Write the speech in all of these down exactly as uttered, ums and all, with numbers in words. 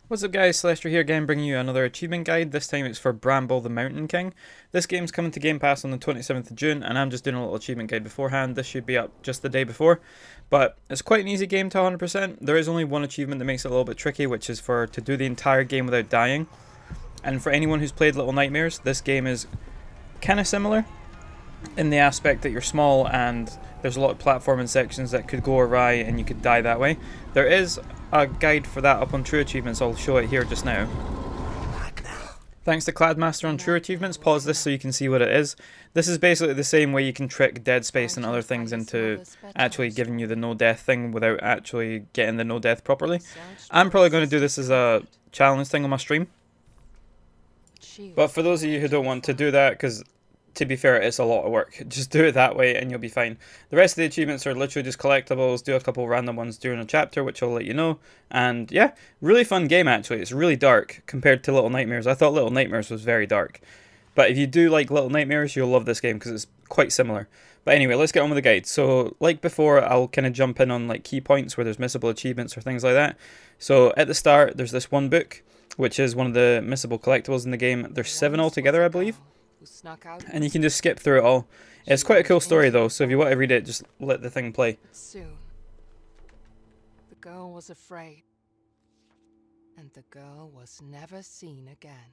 What's up guys, Celestia here again bringing you another achievement guide. This time it's for Bramble the Mountain King. This game's coming to Game Pass on the twenty-seventh of June and I'm just doing a little achievement guide beforehand. This should be up just the day before. But it's quite an easy game to one hundred percent. There is only one achievement that makes it a little bit tricky, which is for to do the entire game without dying. And for anyone who's played Little Nightmares, this game is kind of similar in the aspect that you're small and there's a lot of platforming sections that could go awry and you could die that way. There is a guide for that up on True Achievements. I'll show it here just now. Thanks to Cladmaster on True Achievements. Pause this so you can see what it is. This is basically the same way you can trick Dead Space and other things into actually giving you the no death thing without actually getting the no death properly. I'm probably going to do this as a challenge thing on my stream. But for those of you who don't want to do that, because to be fair, it's a lot of work. Just do it that way and you'll be fine. The rest of the achievements are literally just collectibles. Do a couple random ones during a chapter, which I'll let you know. And yeah, really fun game actually. It's really dark compared to Little Nightmares. I thought Little Nightmares was very dark. But if you do like Little Nightmares, you'll love this game because it's quite similar. But anyway, let's get on with the guide. So like before, I'll kind of jump in on like key points where there's missable achievements or things like that. So at the start, there's this one book, which is one of the missable collectibles in the game. There's seven altogether, I believe. And you can just skip through it all. It's quite a cool story though, so if you want to read it, just let the thing play. Soon, the girl was afraid, and the girl was never seen again.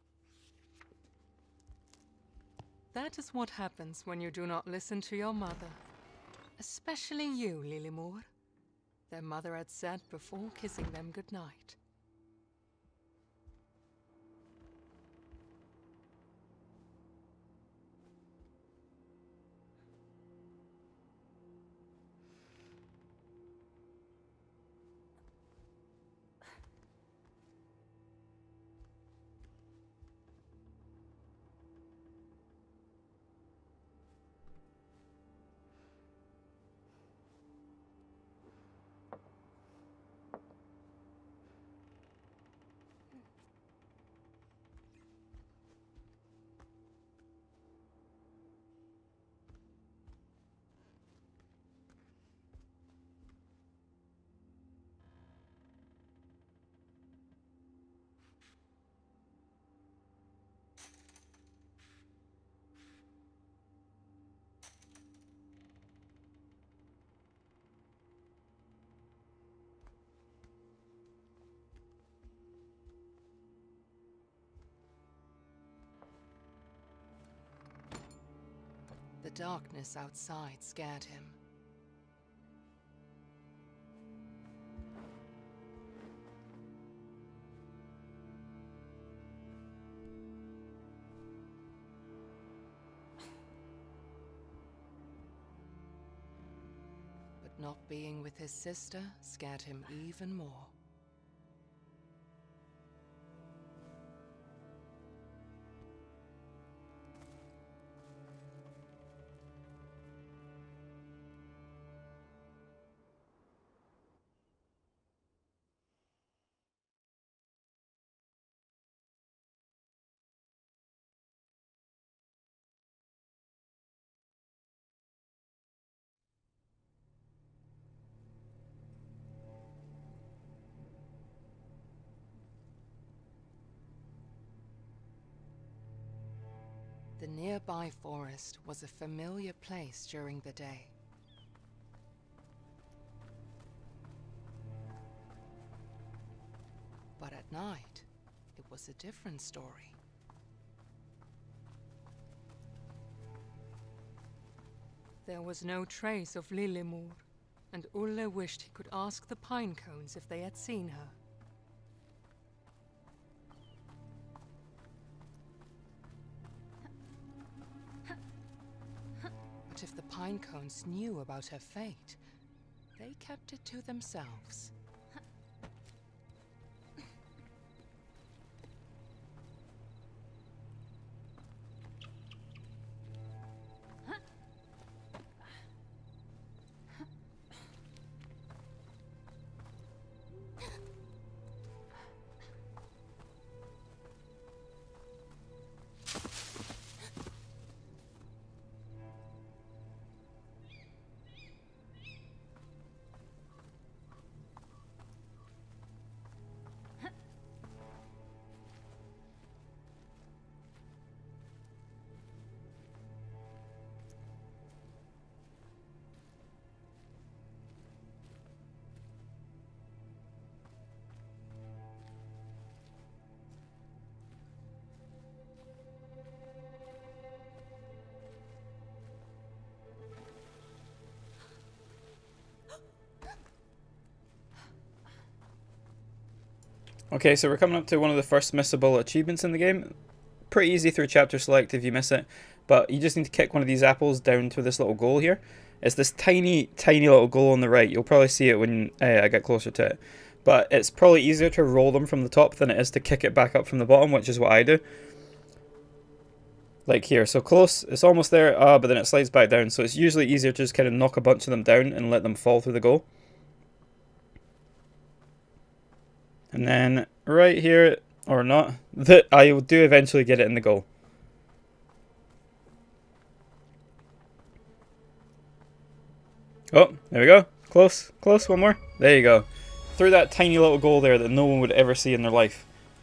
That is what happens when you do not listen to your mother. Especially you, Lilymore. Their mother had said before kissing them goodnight. The darkness outside scared him. But not being with his sister scared him even more. The nearby forest was a familiar place during the day. But at night, it was a different story. There was no trace of Lilymore, and Ulle wished he could ask the Pinecones if they had seen her. But if the Pinecones knew about her fate, they kept it to themselves. Okay, so we're coming up to one of the first missable achievements in the game. Pretty easy through chapter select if you miss it, but you just need to kick one of these apples down to this little goal here. It's this tiny, tiny little goal on the right. You'll probably see it when uh, I get closer to it. But it's probably easier to roll them from the top than it is to kick it back up from the bottom, which is what I do. Like here, so close, it's almost there, ah, but then it slides back down. So it's usually easier to just kind of knock a bunch of them down and let them fall through the goal. And then right here, or not, that I will do eventually get it in the goal. Oh, there we go. Close, close, one more. There you go. Through that tiny little goal there that no one would ever see in their life.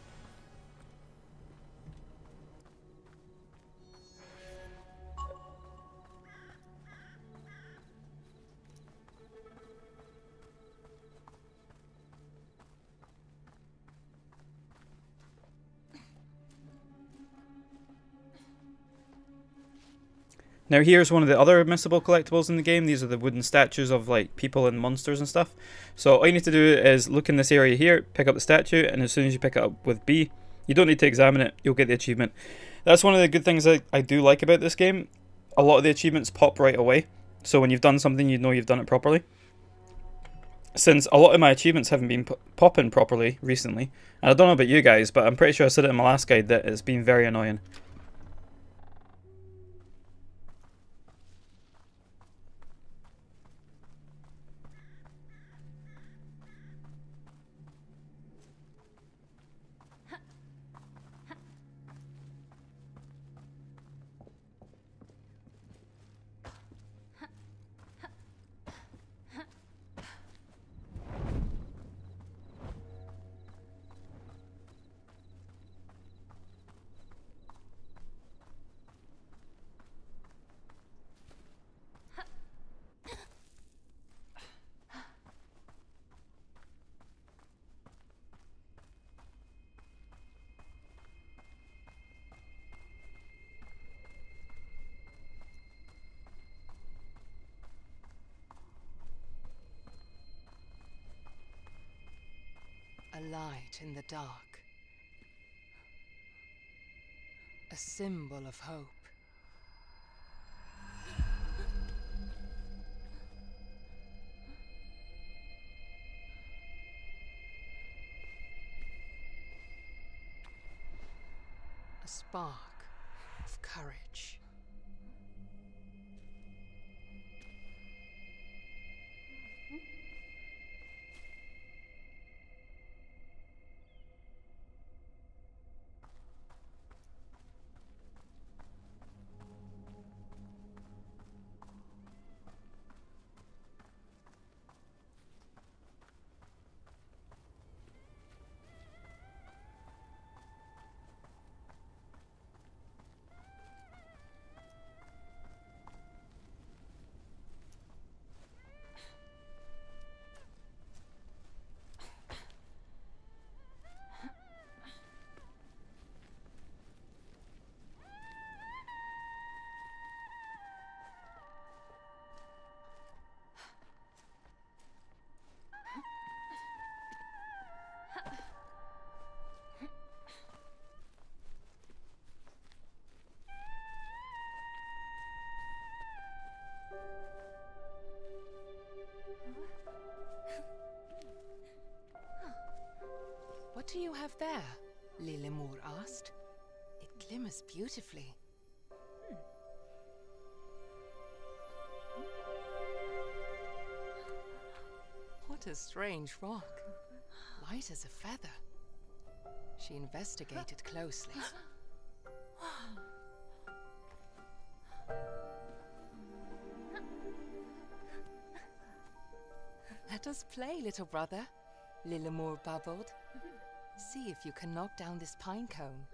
Now here's one of the other missable collectibles in the game. These are the wooden statues of like people and monsters and stuff. So all you need to do is look in this area here, pick up the statue, and as soon as you pick it up with B, you don't need to examine it, you'll get the achievement. That's one of the good things I, I do like about this game. A lot of the achievements pop right away. So when you've done something, you know you've done it properly. Since a lot of my achievements haven't been popping properly recently, and I don't know about you guys, but I'm pretty sure I said it in my last guide that it's been very annoying. A light in the dark. A symbol of hope. A spark of courage. What do you have there? Lilimur asked. It glimmers beautifully. Hmm. What a strange rock. Light as a feather. She investigated closely. Let us play, little brother, Lilimur babbled. See if you can knock down this pine cone.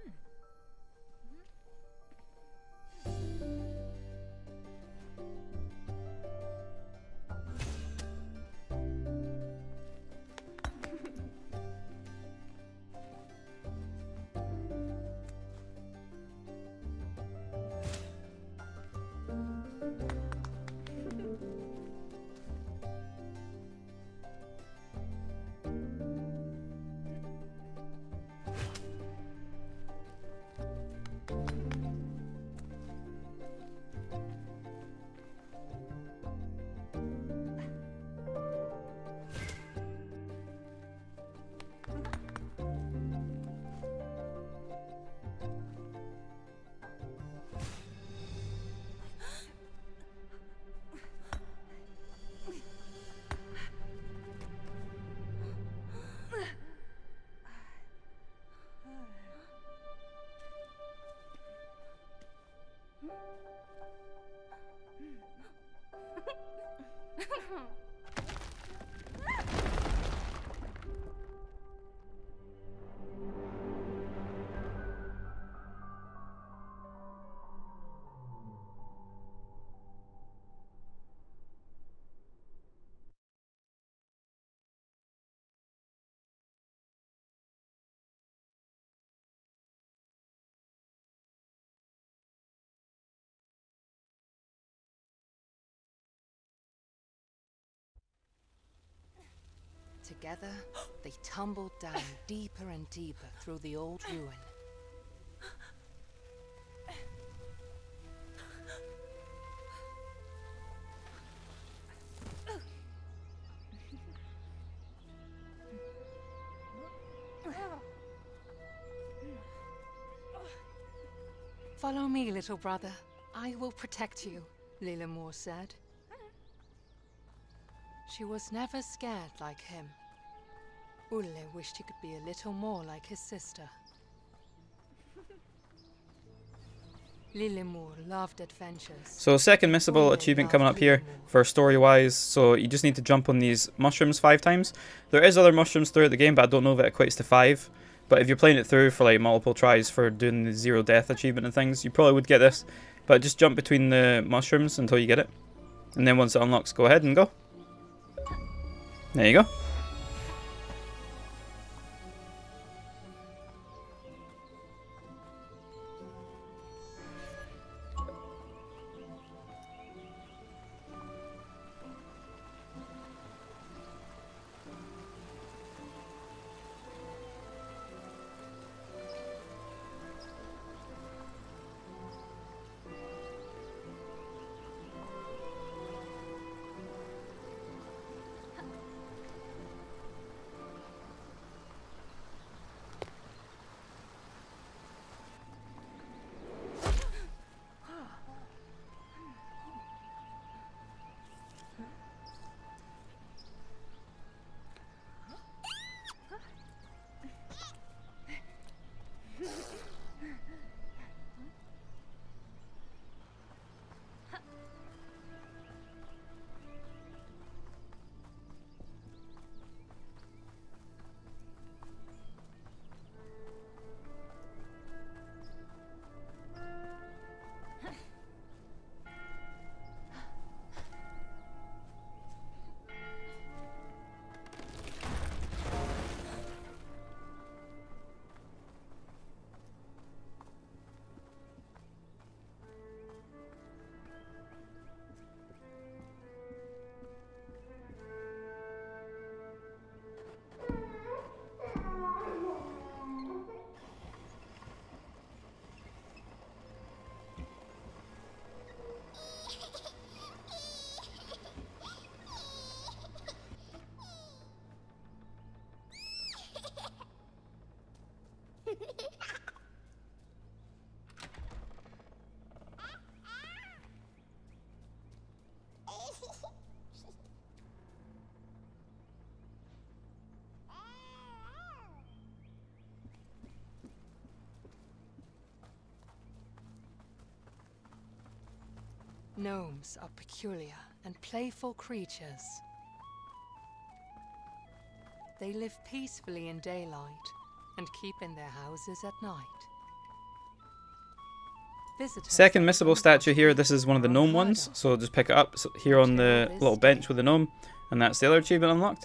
Together, they tumbled down deeper and deeper through the old ruin. Follow me, little brother. I will protect you, Lilimor said. She was never scared like him. Ulle wished he could be a little more like his sister. Lilimor loved adventures. So second missable Ulle achievement loved coming up here Lilimor. for story-wise. So you just need to jump on these mushrooms five times. There is other mushrooms throughout the game, but I don't know if it equates to five. But if you're playing it through for like multiple tries for doing the zero death achievement and things, you probably would get this. But just jump between the mushrooms until you get it. And then once it unlocks, go ahead and go. There you go. Gnomes are peculiar and playful creatures. They live peacefully in daylight and keep in their houses at night. Visitors Second missable statue here. This is one of the gnome ones. So just pick it up so here on the little bench with the gnome. And that's the other achievement unlocked.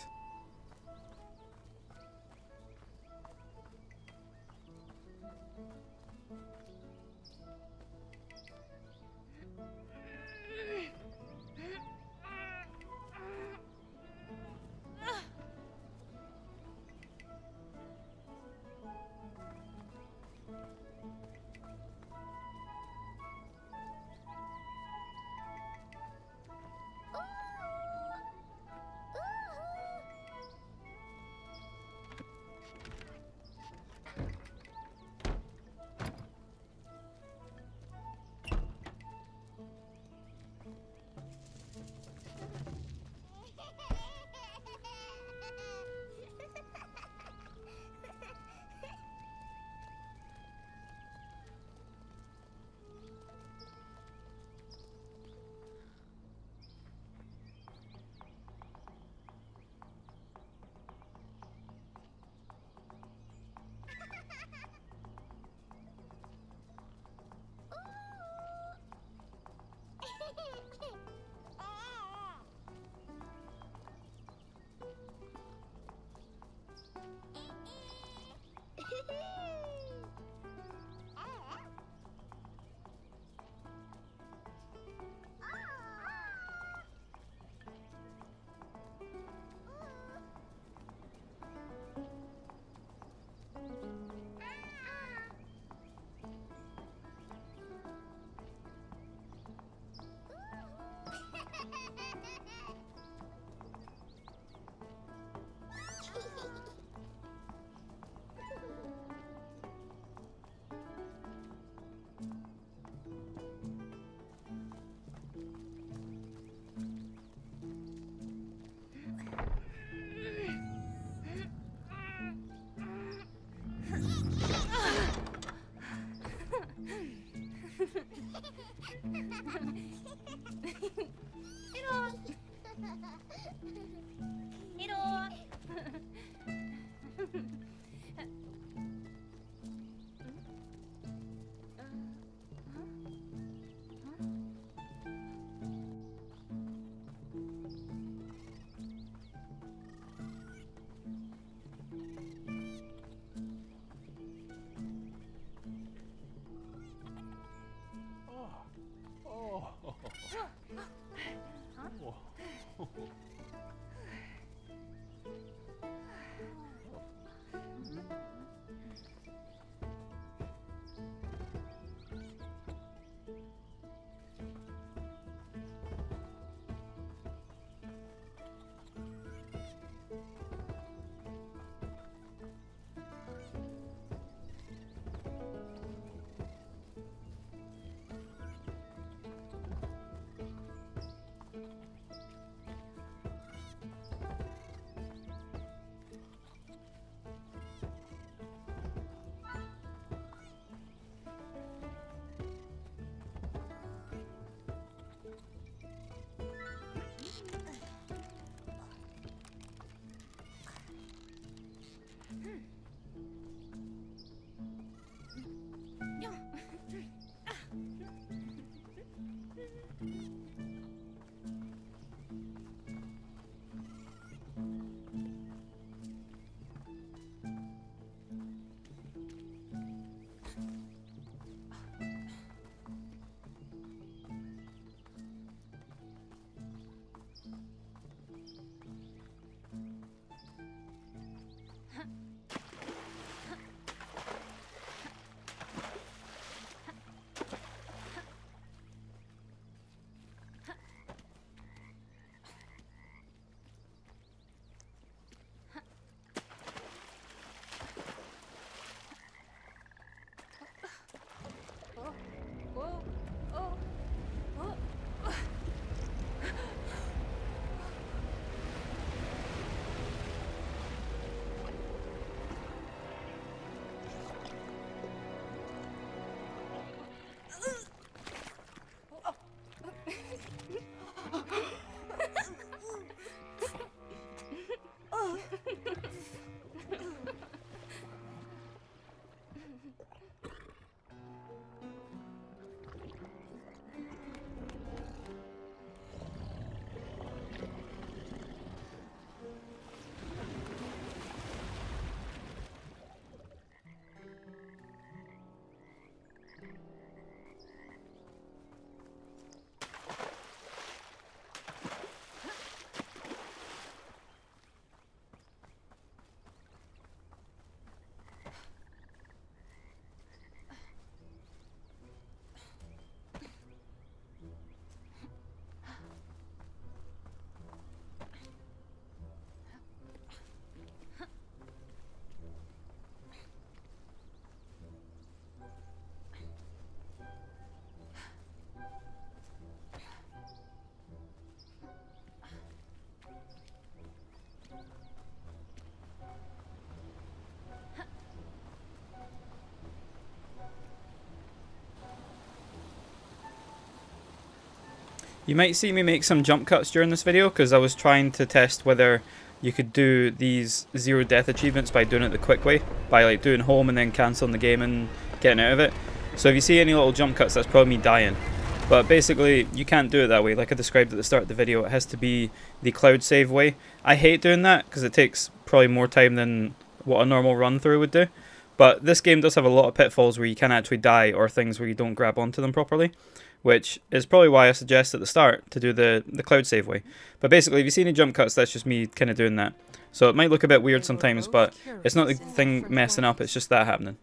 You might see me make some jump cuts during this video because I was trying to test whether you could do these zero death achievements by doing it the quick way, by like doing home and then cancelling the game and getting out of it. So if you see any little jump cuts, that's probably me dying. But basically, you can't do it that way. Like I described at the start of the video, it has to be the cloud save way. I hate doing that because it takes probably more time than what a normal run through would do. But this game does have a lot of pitfalls where you can actually die, or things where you don't grab onto them properly, which is probably why I suggest at the start to do the, the cloud save way. But basically, if you see any jump cuts, that's just me kind of doing that. So it might look a bit weird sometimes, but it's not the thing messing up, it's just that happening.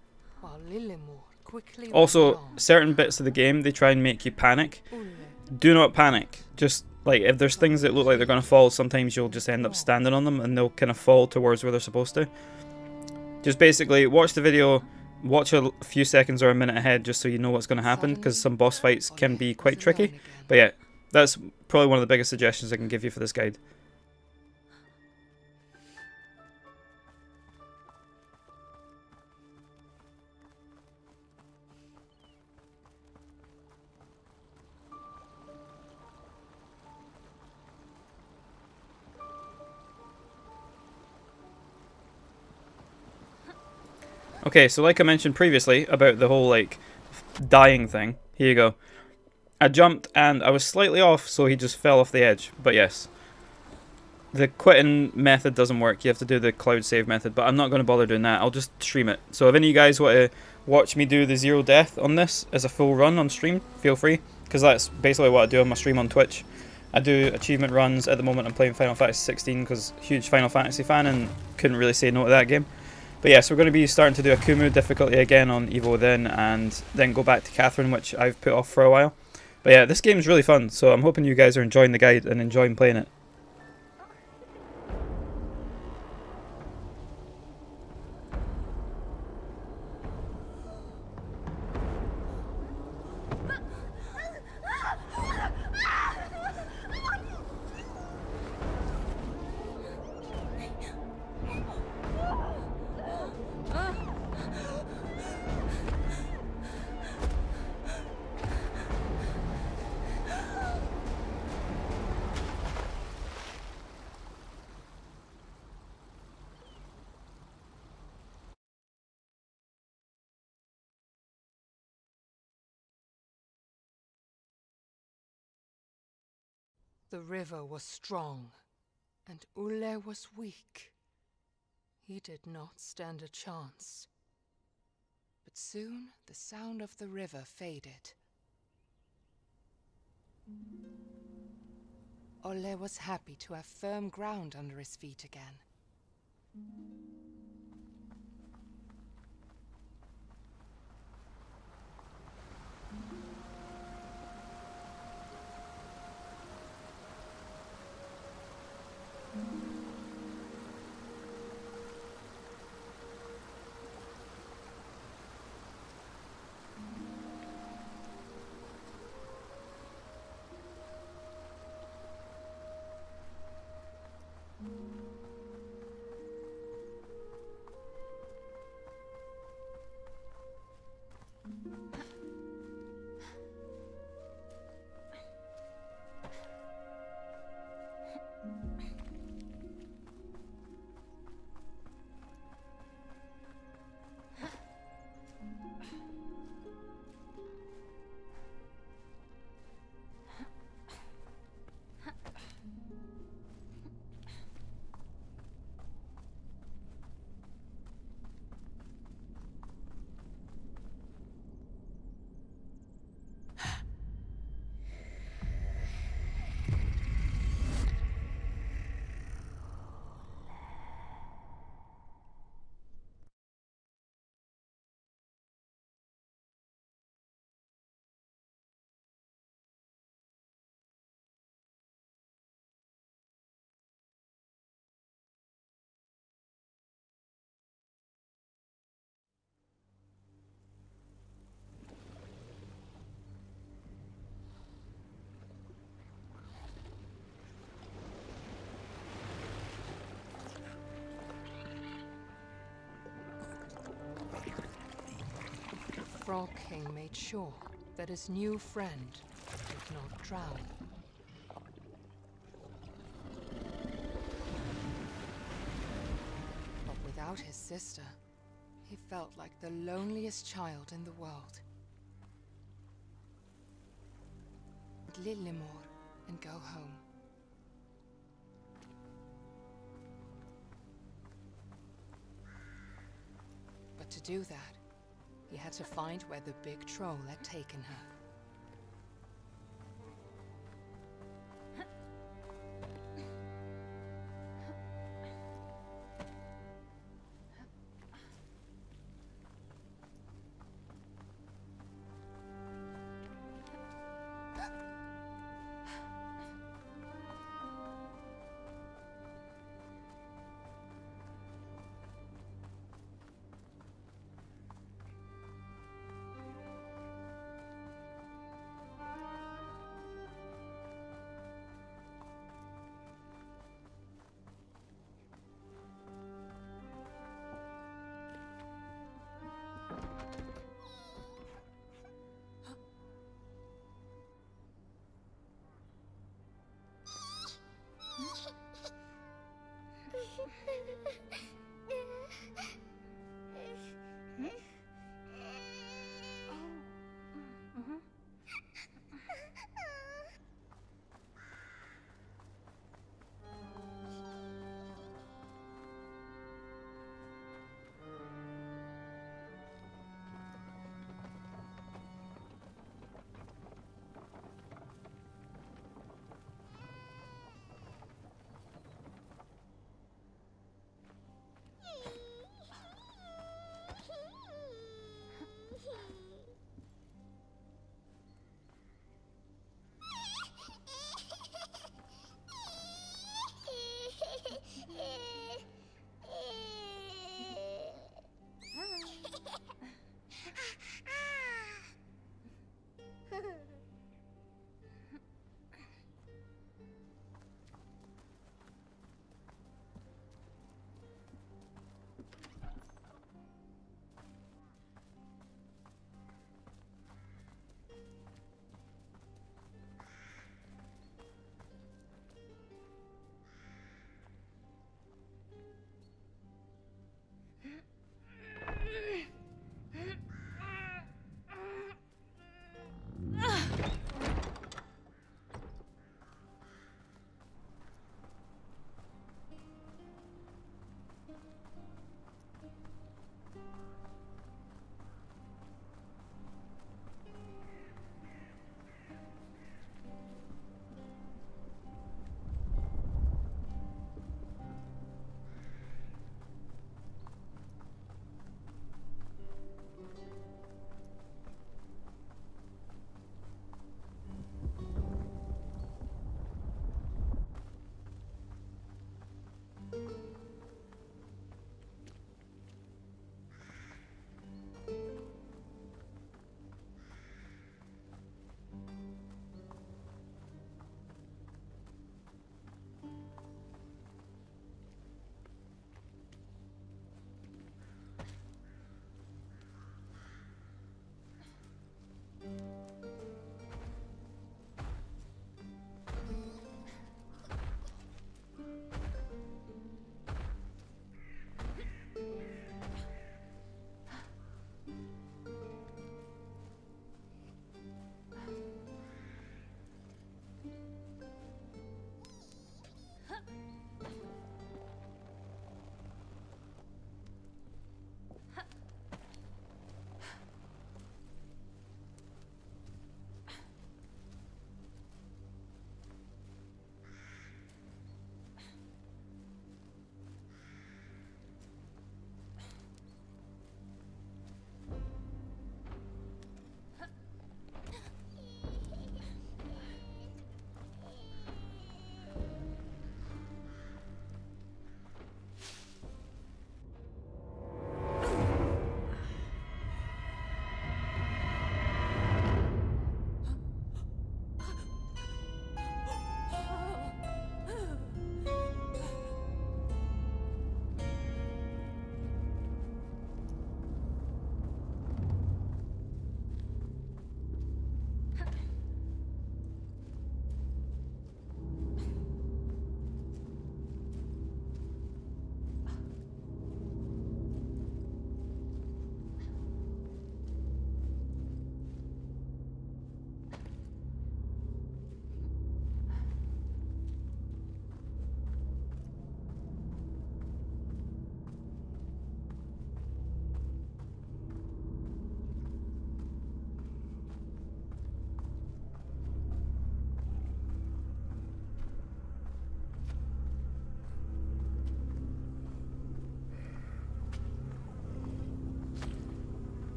Also, certain bits of the game, they try and make you panic. Do not panic. Just, like, if there's things that look like they're going to fall, sometimes you'll just end up standing on them and they'll kind of fall towards where they're supposed to. Just basically, watch the video, watch a few seconds or a minute ahead just so you know what's going to happen, because some boss fights can be quite tricky. But yeah, that's probably one of the biggest suggestions I can give you for this guide. Okay, so like I mentioned previously about the whole like dying thing, here you go. I jumped and I was slightly off, so he just fell off the edge. But yes, the quitting method doesn't work. You have to do the cloud save method, but I'm not going to bother doing that. I'll just stream it. So if any of you guys want to watch me do the zero death on this as a full run on stream, feel free, because that's basically what I do on my stream on Twitch. I do achievement runs. At the moment I'm playing Final Fantasy sixteen because huge Final Fantasy fan and couldn't really say no to that game. But yeah, so we're going to be starting to do Akumu difficulty again on Evil Within, and then go back to Catherine, which I've put off for a while. But yeah, this game's really fun, so I'm hoping you guys are enjoying the guide and enjoying playing it. The river was strong, and Ulle was weak. He did not stand a chance. But soon the sound of the river faded. Ulle was happy to have firm ground under his feet again. Frog King made sure that his new friend did not drown. But without his sister, he felt like the loneliest child in the world. Lillemor and go home. But to do that, he had to find where the big troll had taken her.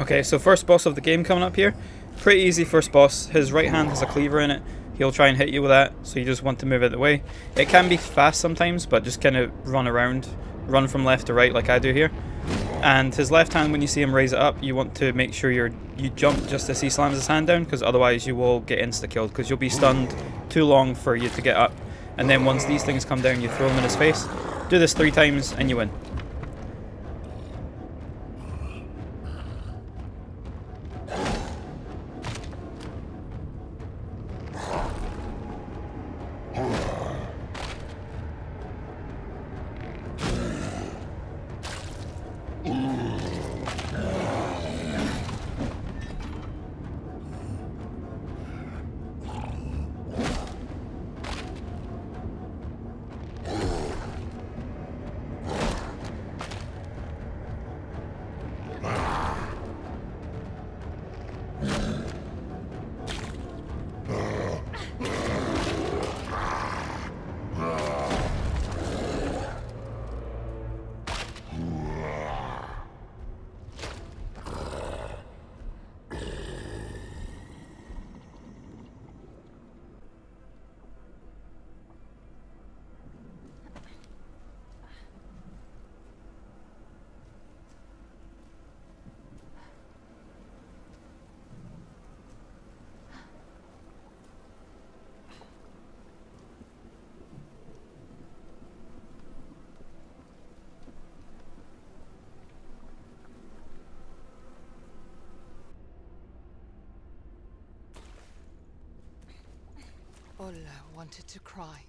Okay, so first boss of the game coming up here. Pretty easy first boss. His right hand has a cleaver in it. He'll try and hit you with that, so you just want to move out of the way. It can be fast sometimes, but just kind of run around. Run from left to right like I do here. And his left hand, when you see him raise it up, you want to make sure you're you jump just as he slams his hand down, because otherwise you will get insta-killed, because you'll be stunned too long for you to get up. And then once these things come down, you throw them in his face. Do this three times and you win. Ulla wanted to cry.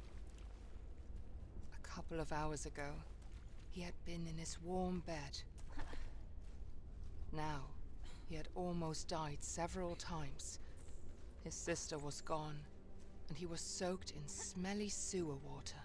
A couple of hours ago, he had been in his warm bed. Now, he had almost died several times. His sister was gone, and he was soaked in smelly sewer water.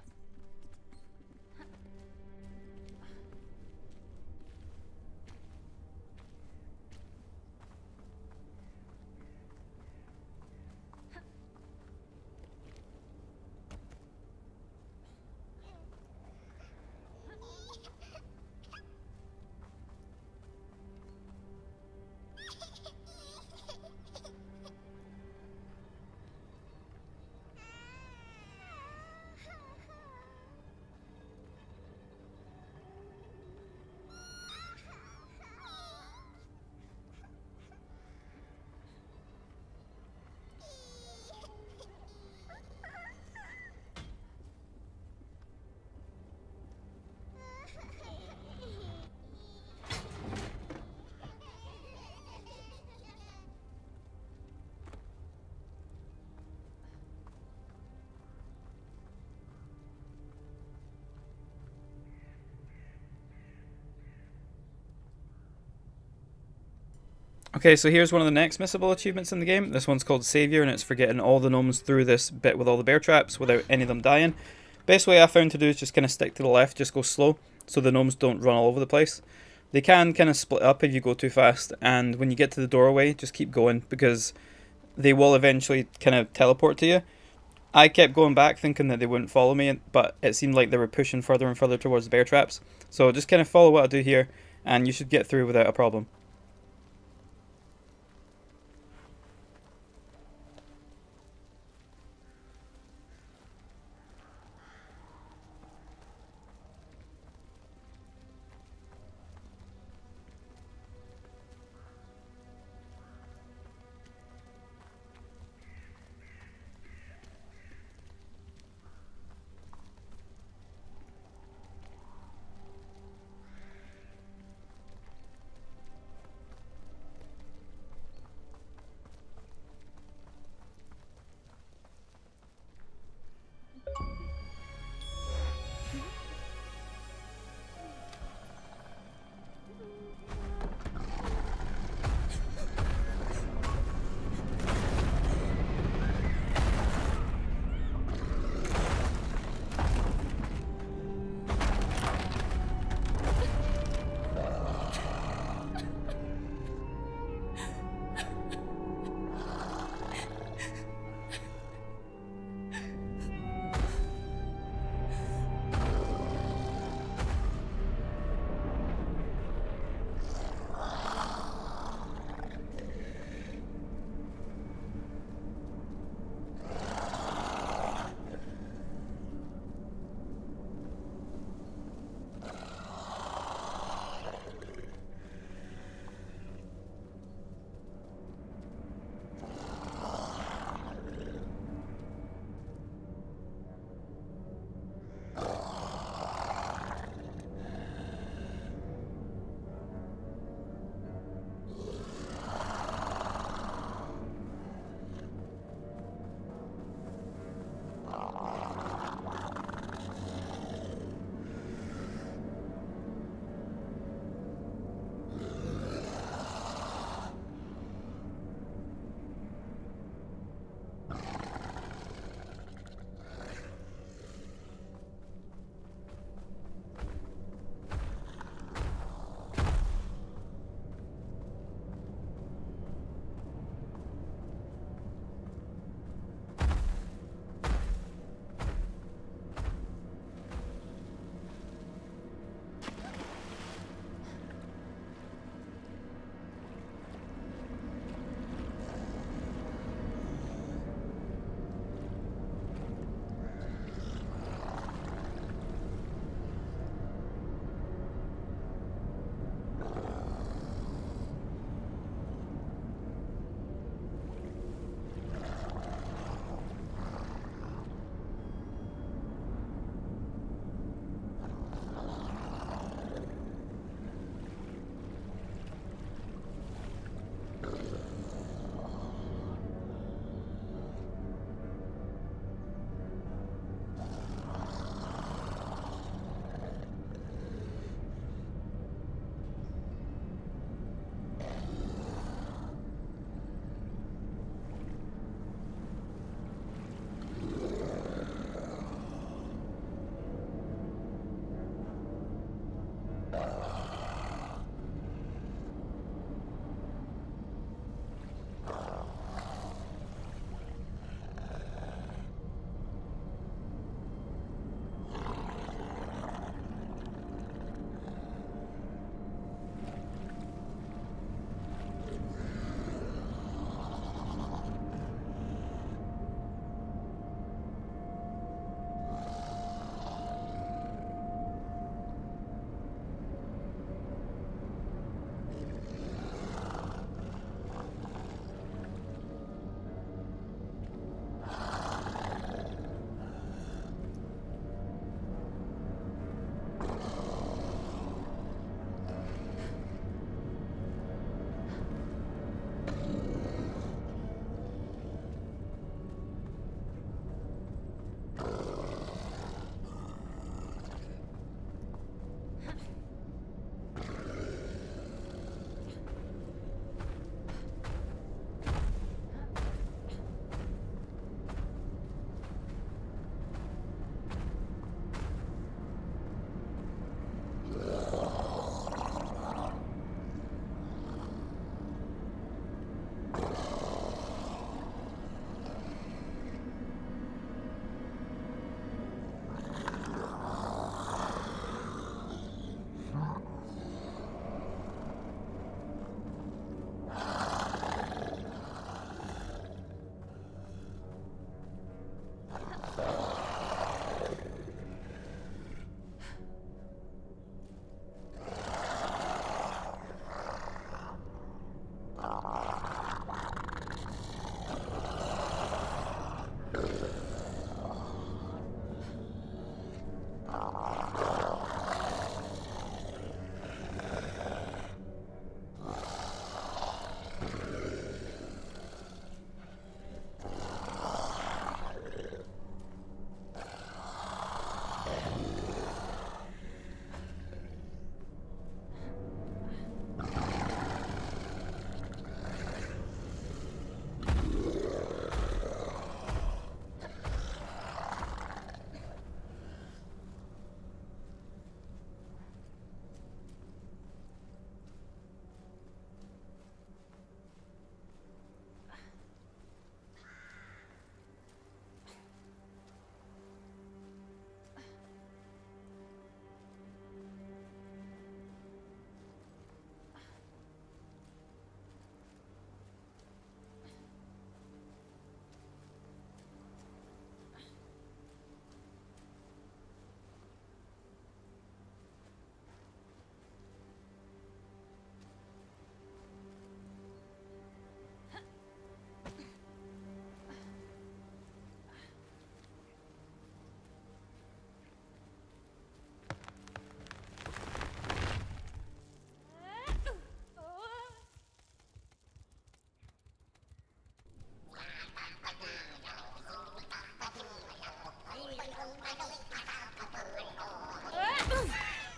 Okay, so here's one of the next missable achievements in the game. This one's called Savior, and it's for getting all the gnomes through this bit with all the bear traps without any of them dying. Best way I found to do is just kind of stick to the left, just go slow, so the gnomes don't run all over the place. They can kind of split up if you go too fast, and when you get to the doorway, just keep going, because they will eventually kind of teleport to you. I kept going back thinking that they wouldn't follow me, but it seemed like they were pushing further and further towards the bear traps. So just kind of follow what I do here, and you should get through without a problem.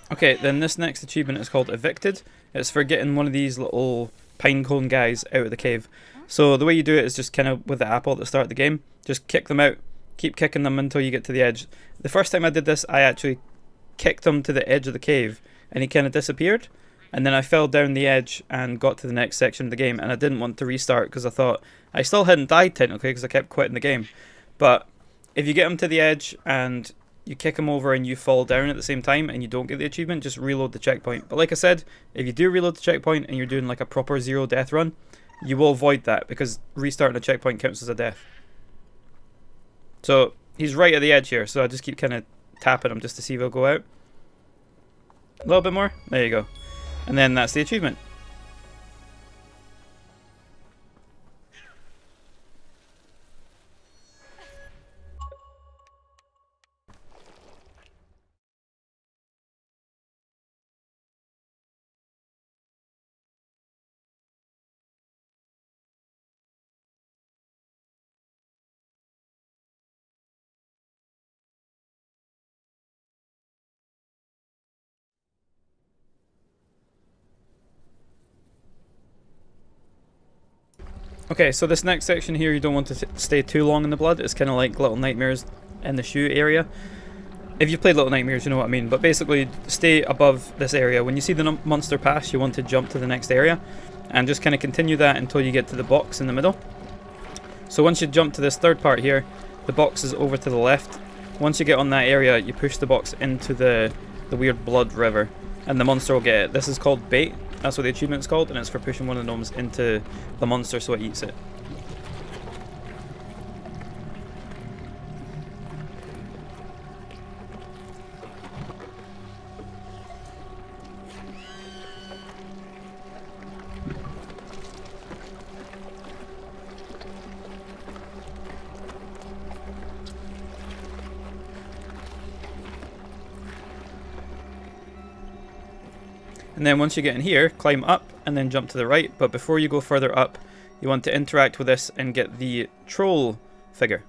Okay, then this next achievement is called Evicted. It's for getting one of these little pinecone guys out of the cave. So the way you do it is just kind of with the apple at the start of the game. Just kick them out. Keep kicking them until you get to the edge. The first time I did this, I actually kicked him to the edge of the cave and he kind of disappeared. And then I fell down the edge and got to the next section of the game, and I didn't want to restart because I thought I still hadn't died technically because I kept quitting the game. But if you get him to the edge and you kick him over and you fall down at the same time and you don't get the achievement, just reload the checkpoint. But like I said, if you do reload the checkpoint and you're doing like a proper zero death run, you will avoid that because restarting a checkpoint counts as a death. So he's right at the edge here, so I just keep kind of tapping him just to see if he'll go out. A little bit more. There you go. And then that's the achievement. Okay, so this next section here, you don't want to stay too long in the blood. It's kind of like Little Nightmares in the shoe area. If you've played Little Nightmares, you know what I mean. But basically, stay above this area. When you see the monster pass, you want to jump to the next area. And just kind of continue that until you get to the box in the middle. So once you jump to this third part here, the box is over to the left. Once you get on that area, you push the box into the, the weird blood river. And the monster will get it. This is called bait. That's what the achievement's called, and it's for pushing one of the gnomes into the monster so it eats it. And then once you get in here, climb up and then jump to the right. But before you go further up, you want to interact with this and get the troll figure.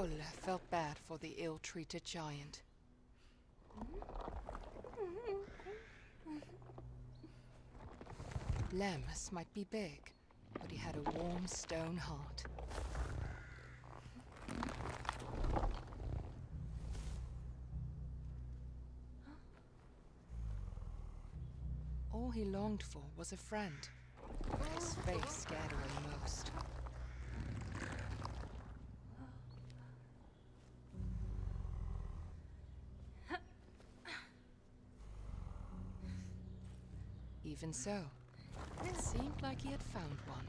Ulle felt bad for the ill-treated giant. Lemmus might be big, but he had a warm stone heart. All he longed for was a friend, but his face scared away most. Even so, it seemed like he had found one.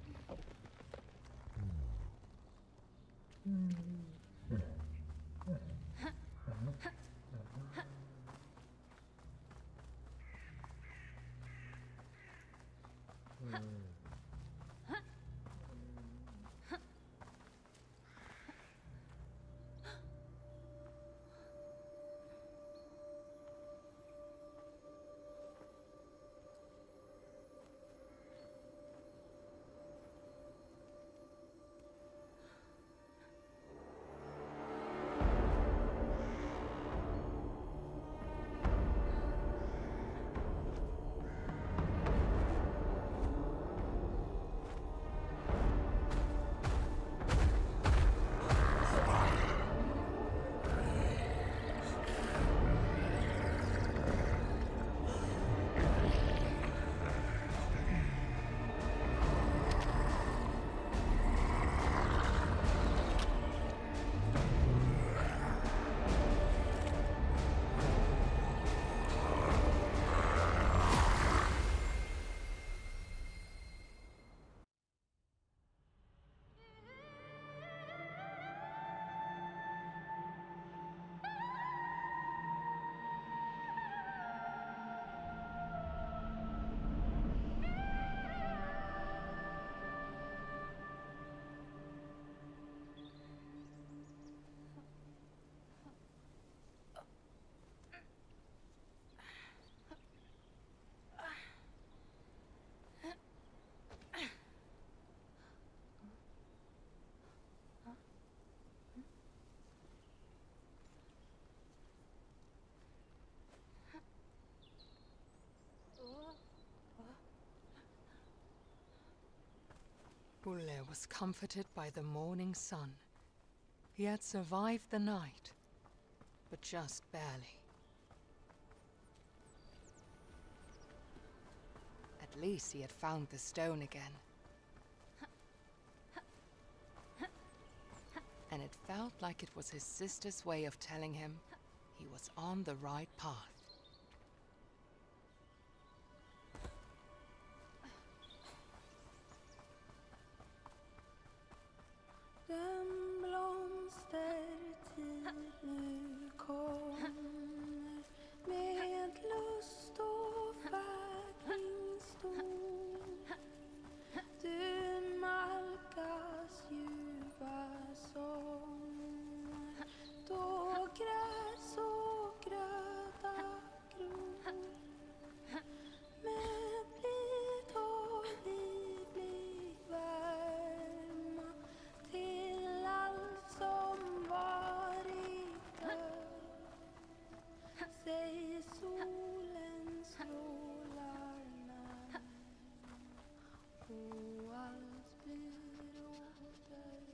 Ulle was comforted by the morning sun. He had survived the night, but just barely. At least he had found the stone again. And it felt like it was his sister's way of telling him he was on the right path. Den blomstertid nu kommer med lust och färdning stor. Du nalkas ljuva sommar då gräs och gröda gror. Med blid och livlig värma till allt som varit dött. Säg solen strålar när och allt blir åter.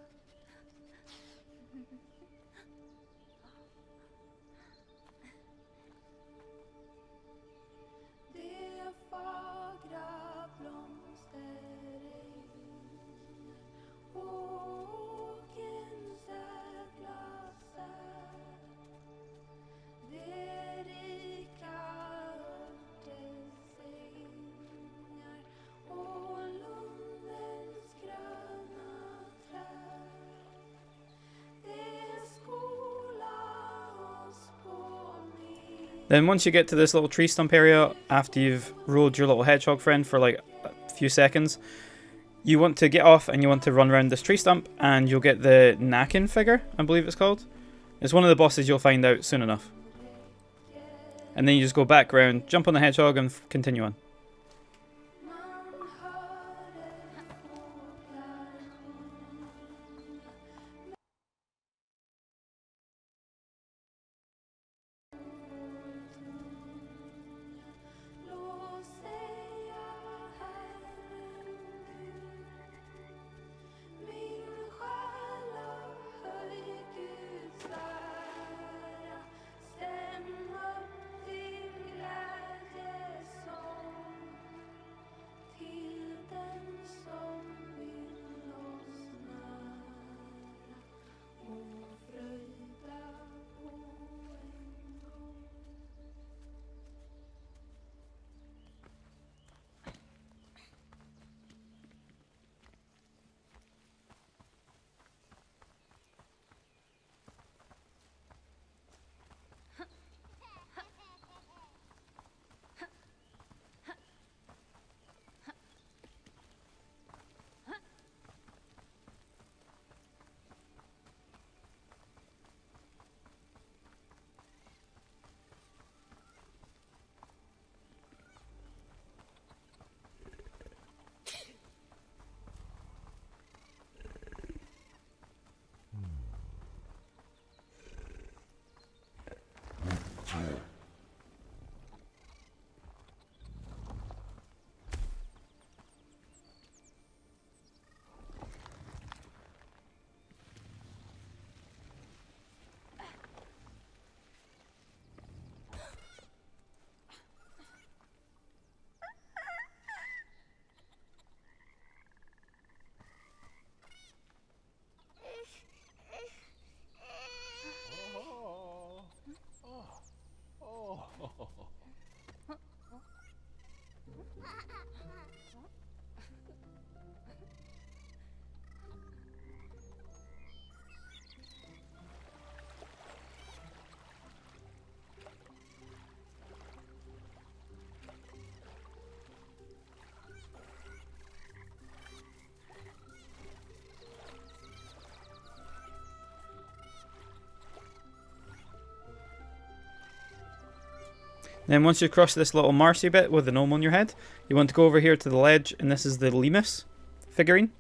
Det fagra blomsterregn åkerns ädla säd. Det rika örtens ängar och lundens gröna träd. Det skola oss på min. Then once you get to this little tree stump area, after you've rode your little hedgehog friend for like a few seconds, you want to get off and you want to run around this tree stump and you'll get the Nakin figure, I believe it's called. It's one of the bosses, you'll find out soon enough. And then you just go back around, jump on the hedgehog and f- continue on. Then once you cross this little marshy bit with the gnome on your head, you want to go over here to the ledge, and this is the Lemus figurine.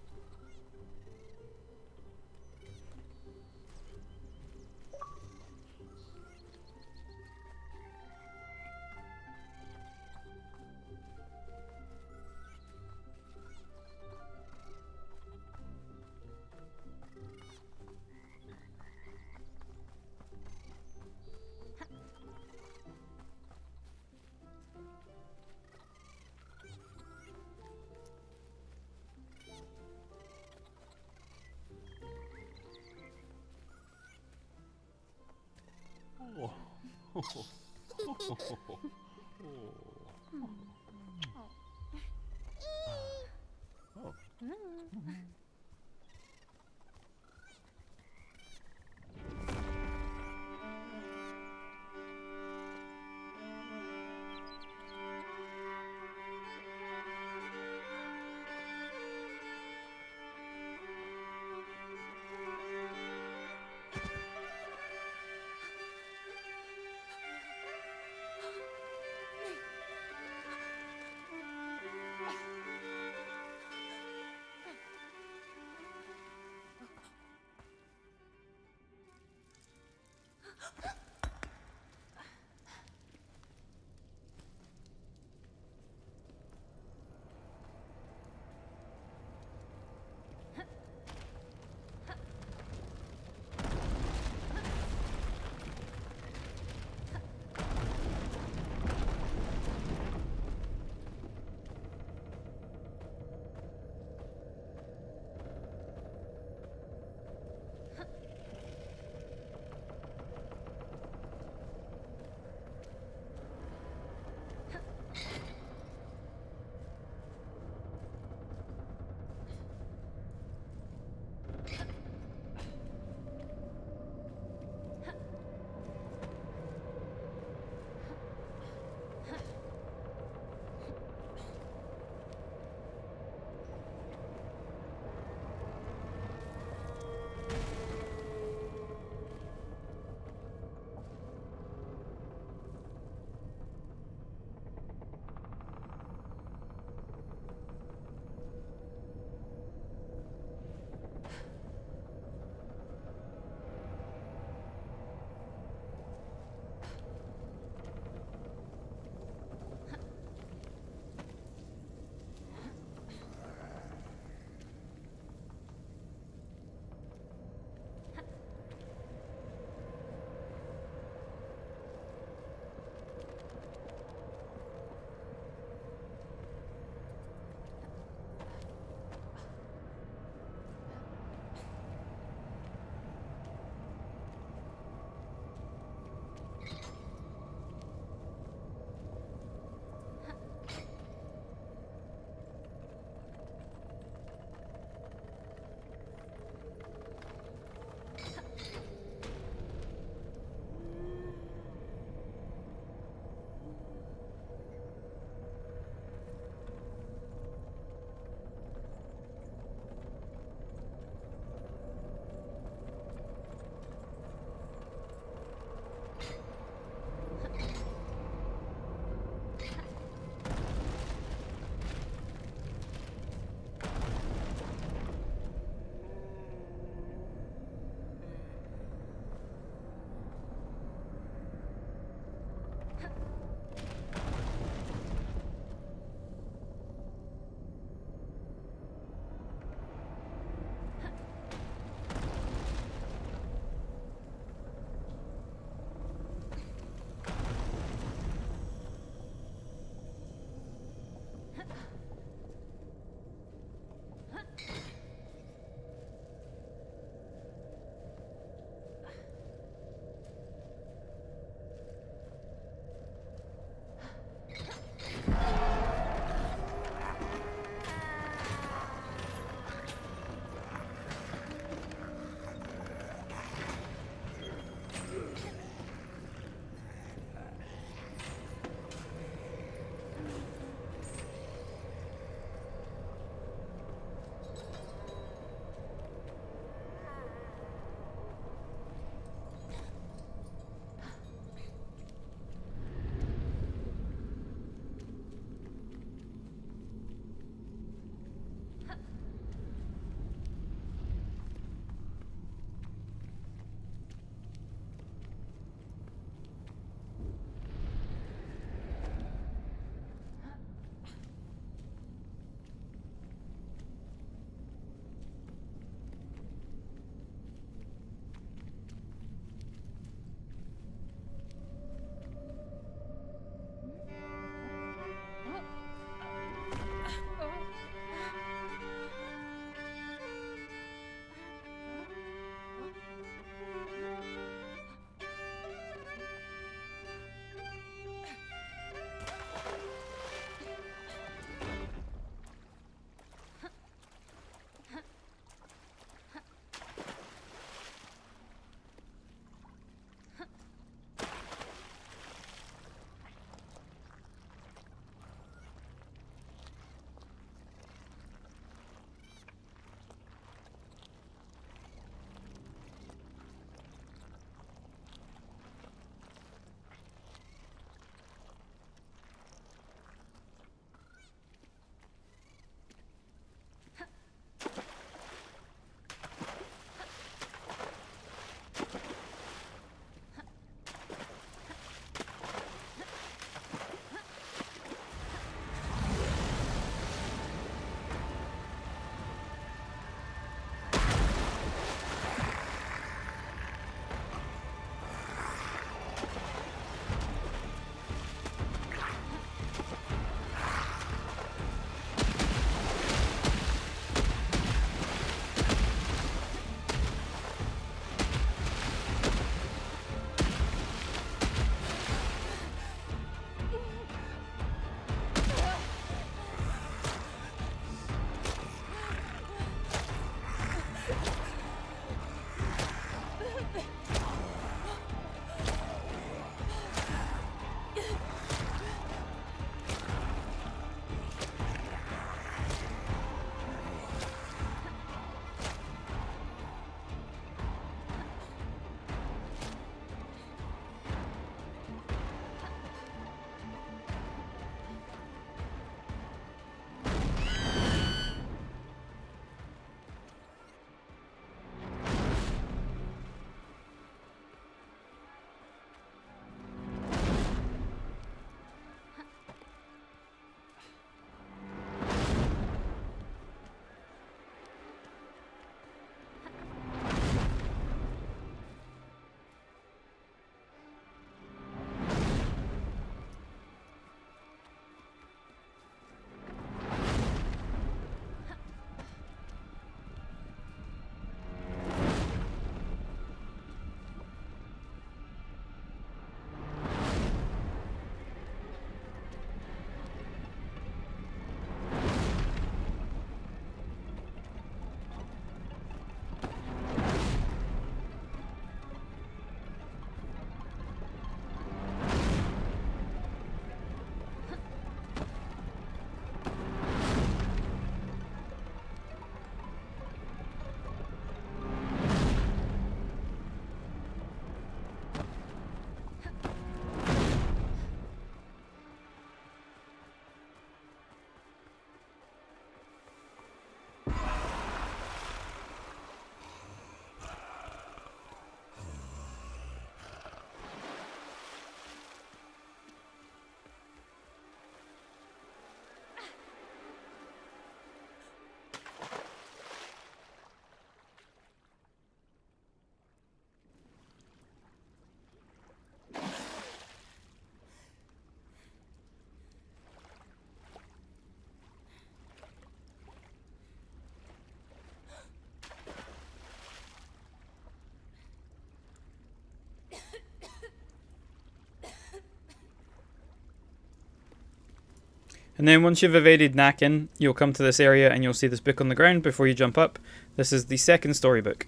And then once you've evaded Nakin, you'll come to this area and you'll see this book on the ground before you jump up. This is the second storybook.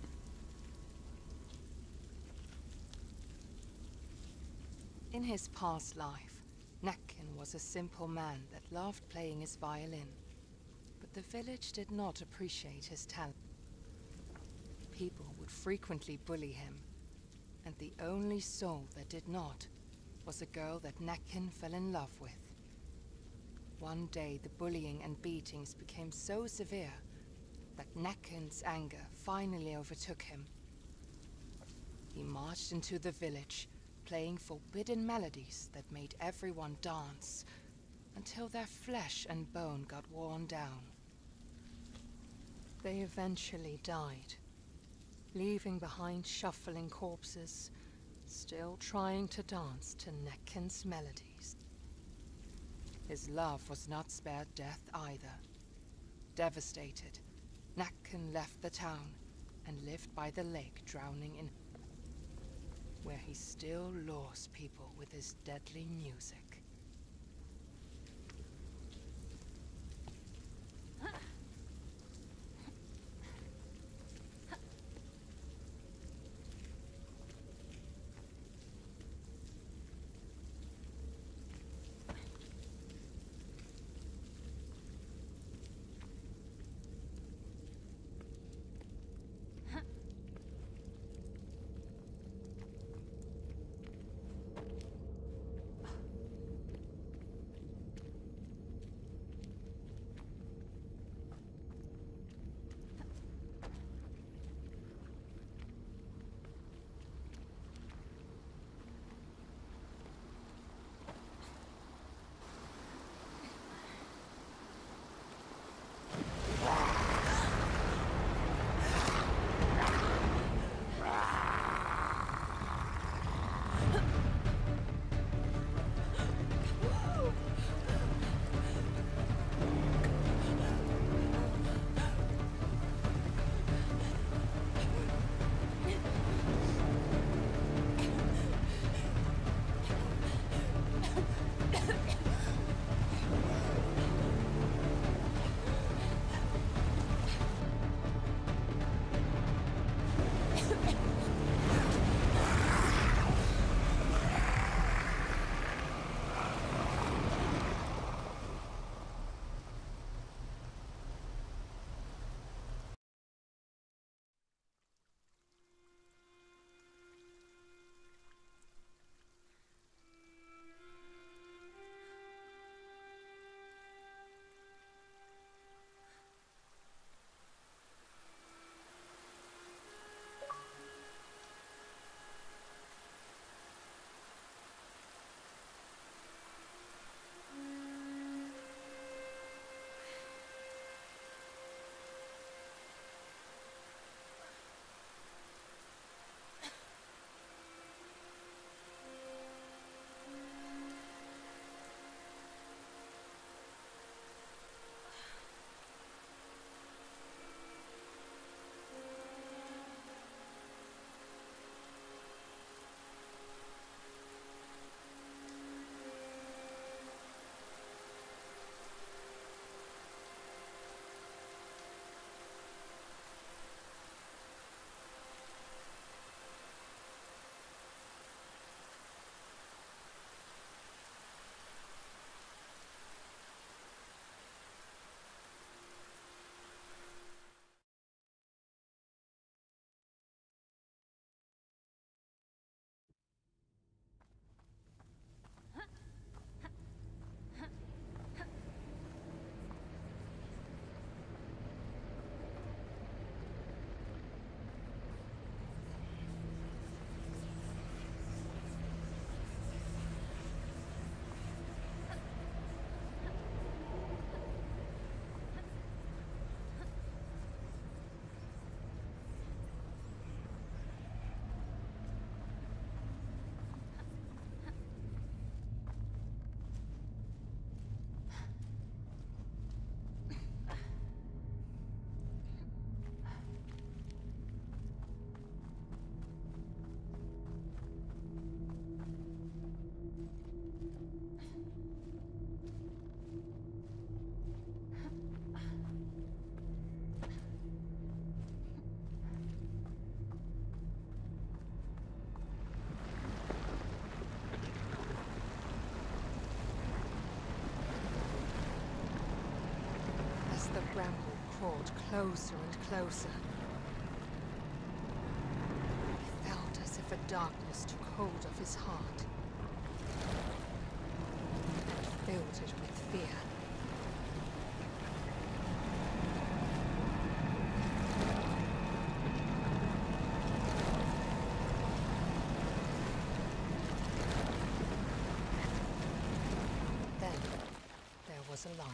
In his past life, Nakin was a simple man that loved playing his violin. But the village did not appreciate his talent. People would frequently bully him, and the only soul that did not was a girl that Nakin fell in love with. One day the bullying and beatings became so severe that Nakin's anger finally overtook him. He marched into the village, playing forbidden melodies that made everyone dance, until their flesh and bone got worn down. They eventually died, leaving behind shuffling corpses, still trying to dance to Nakin's melodies. His love was not spared death either. Devastated, Nakin left the town and lived by the lake, drowning in where he still lures people with his deadly music. The bramble crawled closer and closer. He felt as if a darkness took hold of his heart and filled it with fear. Then there was a light.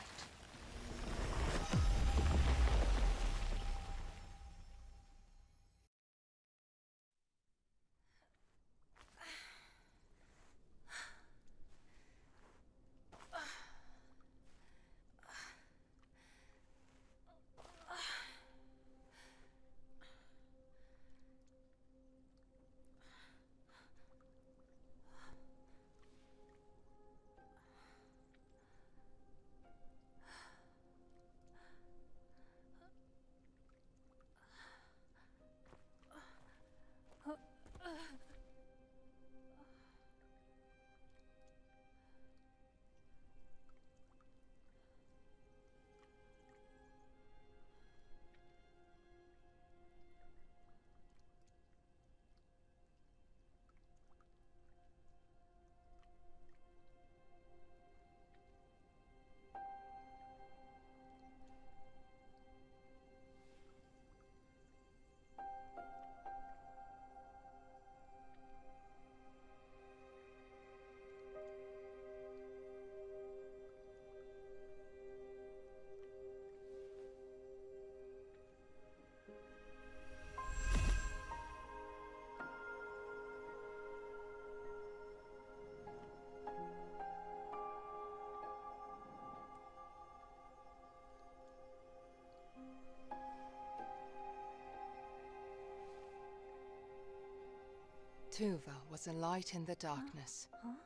Tuva was a light in the darkness.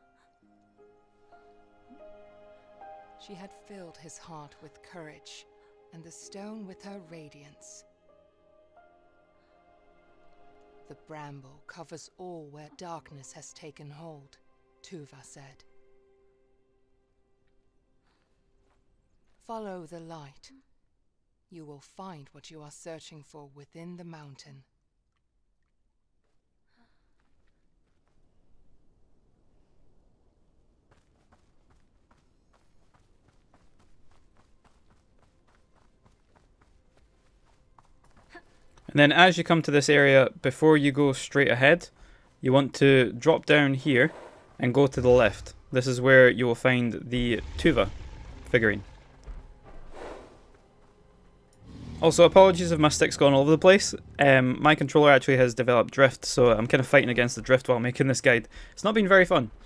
She had filled his heart with courage, and the stone with her radiance. The bramble covers all where darkness has taken hold, Tuva said. Follow the light. You will find what you are searching for within the mountain. And then as you come to this area, before you go straight ahead, you want to drop down here and go to the left. This is where you will find the Tuva figurine. Also, apologies if my stick's gone all over the place. Um, my controller actually has developed drift, so I'm kind of fighting against the drift while making this guide. It's not been very fun.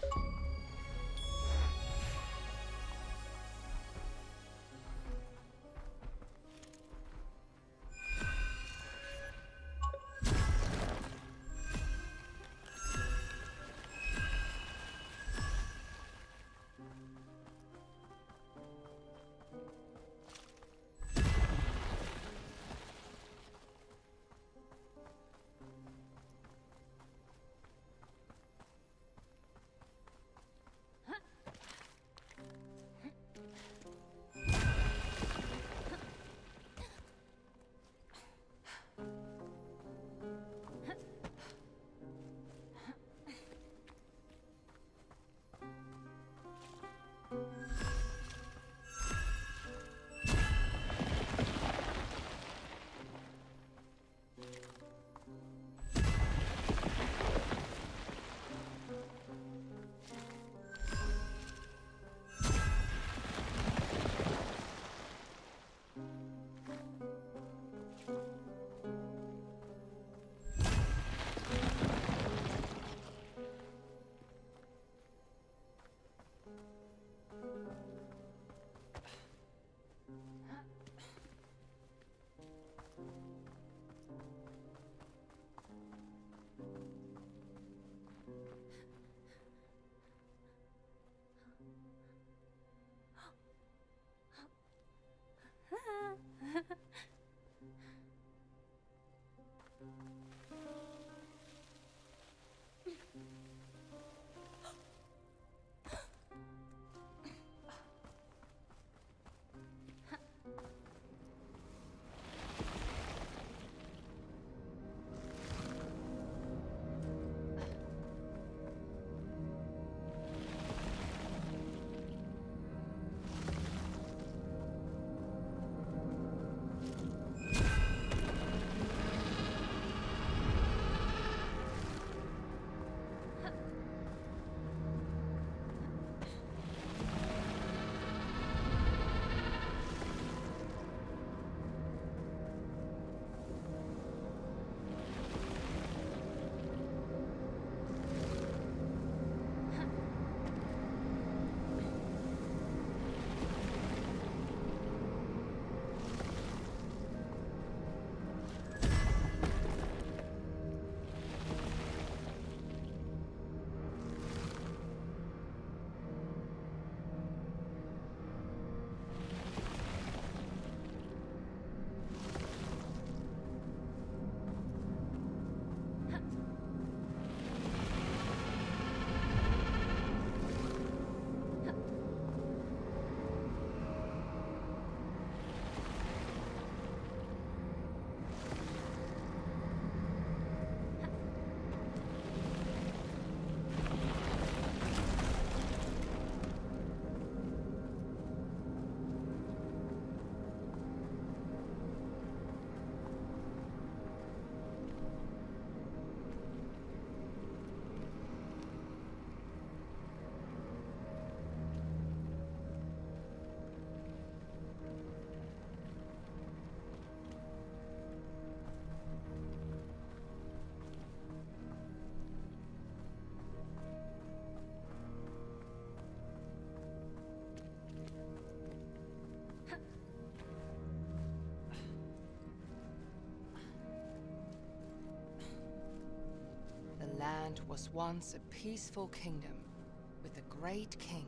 was once a peaceful kingdom with a great king.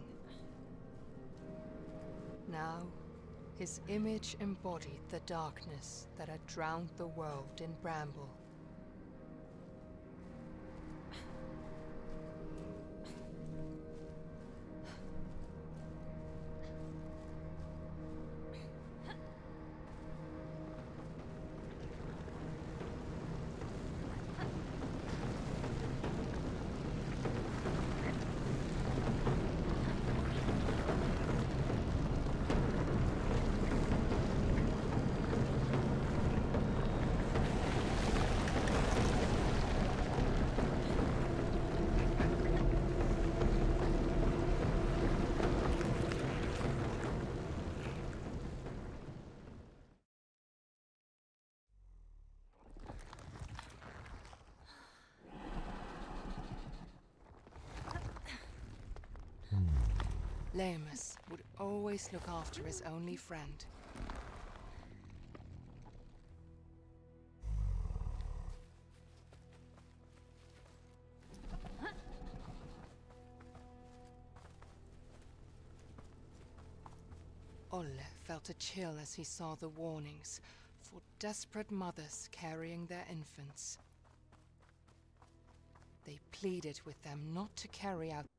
Now, his image embodied the darkness that had drowned the world in Bramble. Lemus would always look after his only friend. Olle felt a chill as he saw the warnings for desperate mothers carrying their infants. They pleaded with them not to carry out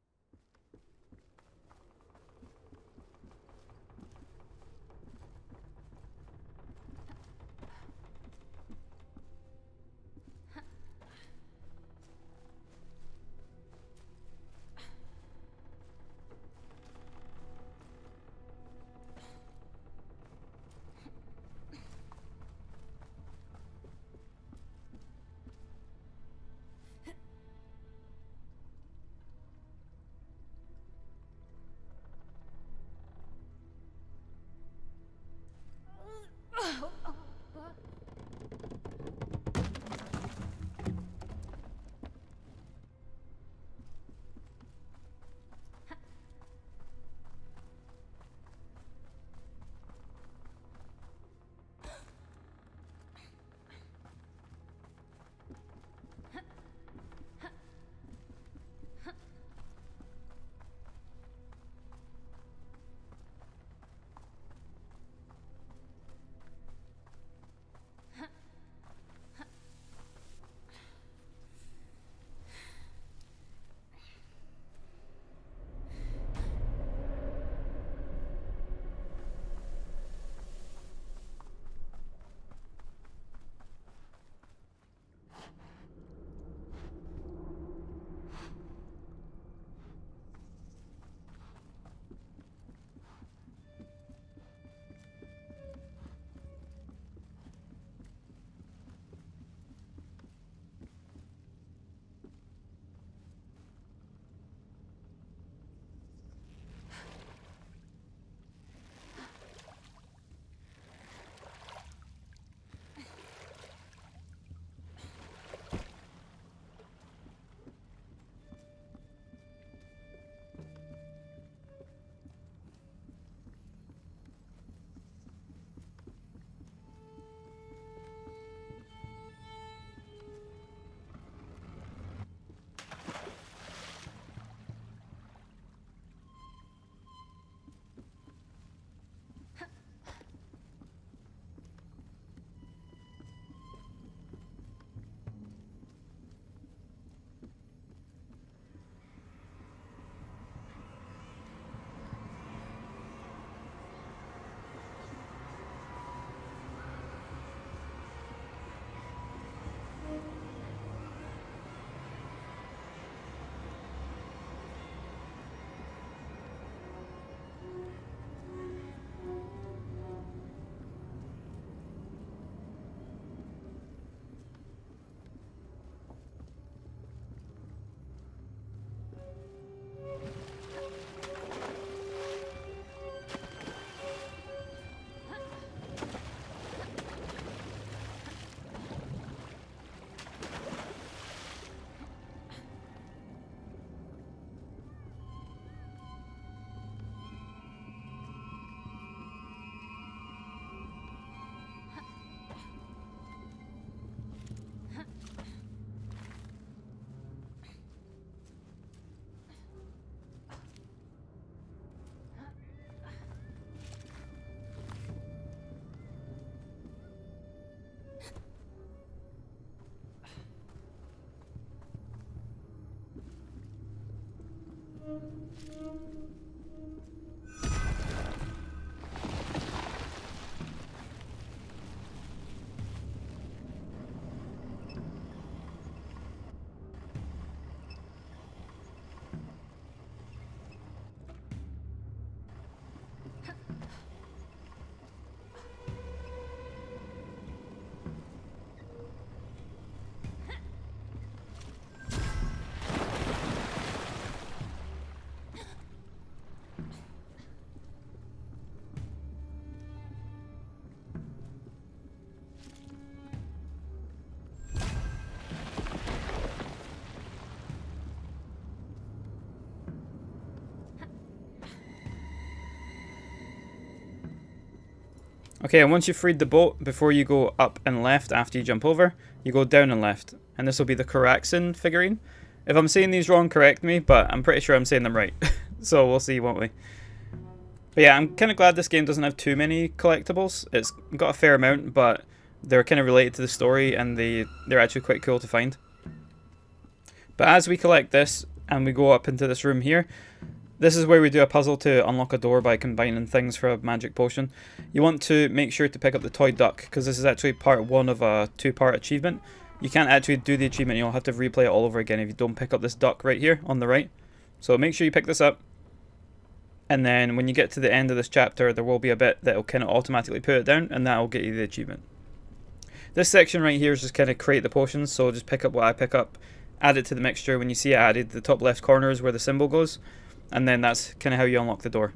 Okay, and once you've freed the boat, before you go up and left after you jump over, you go down and left. And this will be the Koraxin figurine. If I'm saying these wrong, correct me, but I'm pretty sure I'm saying them right. So we'll see, won't we? But yeah, I'm kind of glad this game doesn't have too many collectibles. It's got a fair amount, but they're kind of related to the story and they, they're actually quite cool to find. But as we collect this and we go up into this room here, this is where we do a puzzle to unlock a door by combining things for a magic potion. You want to make sure to pick up the toy duck, because this is actually part one of a two-part achievement. You can't actually do the achievement, you'll have to replay it all over again if you don't pick up this duck right here on the right. So make sure you pick this up. And then when you get to the end of this chapter, there will be a bit that will kind of automatically put it down, and that will get you the achievement. This section right here is just kind of create the potions, so just pick up what I pick up, add it to the mixture. When you see it added, the top left corner is where the symbol goes. And then that's kind of how you unlock the door.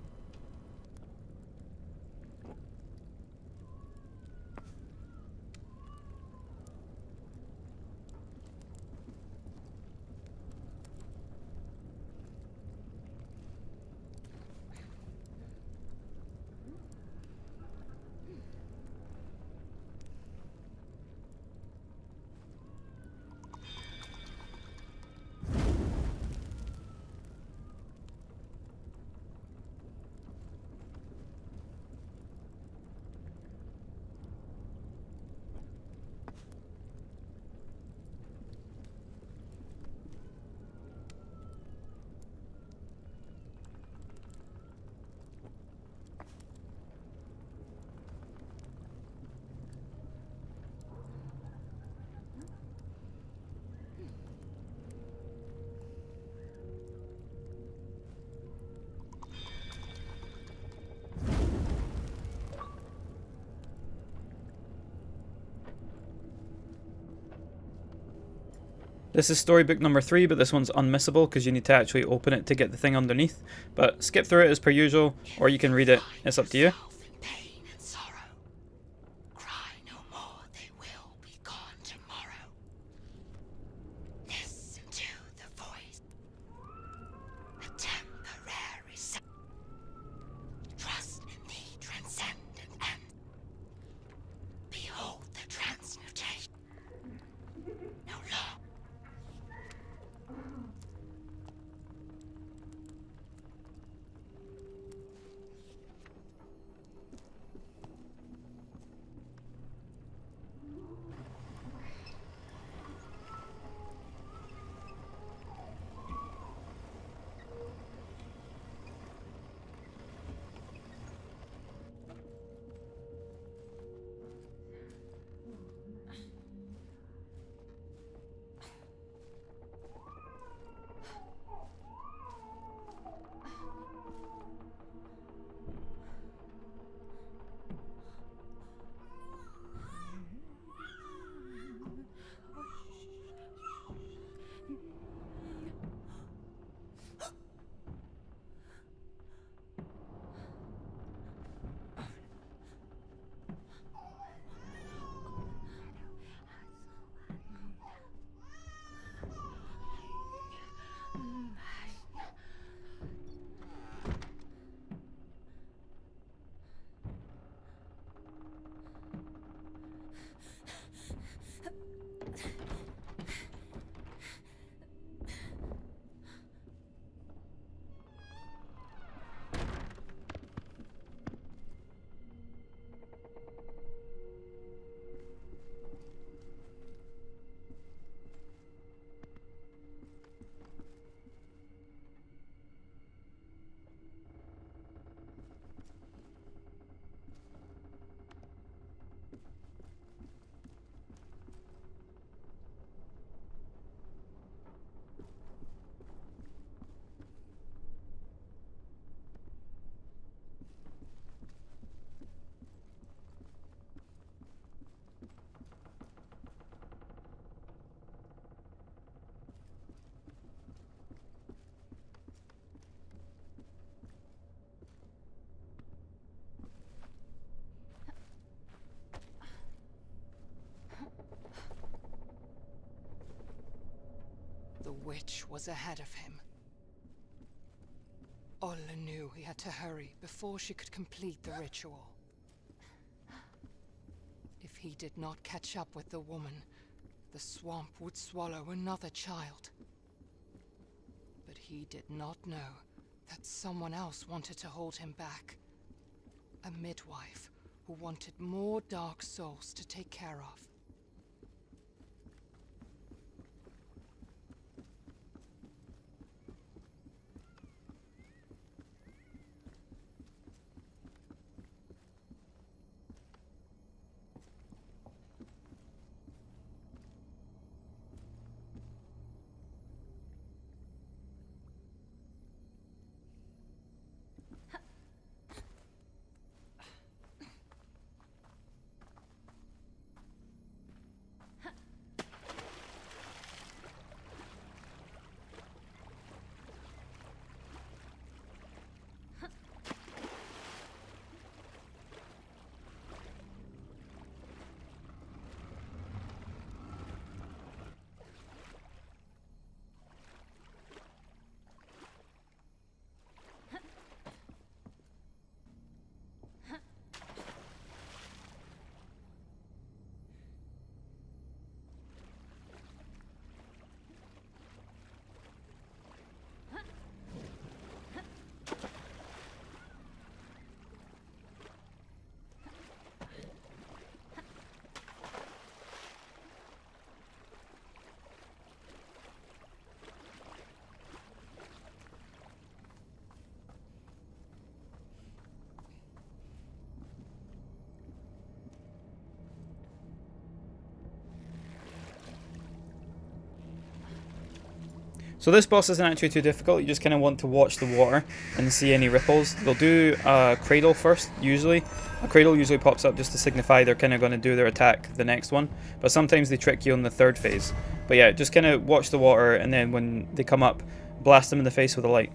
This is storybook number three, but this one's unmissable because you need to actually open it to get the thing underneath. But skip through it as per usual, or you can read it. It's up to you. witch was ahead of him. Olle knew he had to hurry before she could complete the ritual. If he did not catch up with the woman, the swamp would swallow another child. But he did not know that someone else wanted to hold him back. A midwife who wanted more dark souls to take care of. So this boss isn't actually too difficult. You just kind of want to watch the water and see any ripples. They'll do a cradle first, usually. A cradle usually pops up just to signify they're kind of going to do their attack the next one. But sometimes they trick you on the third phase. But yeah, just kind of watch the water, and then when they come up, blast them in the face with a light.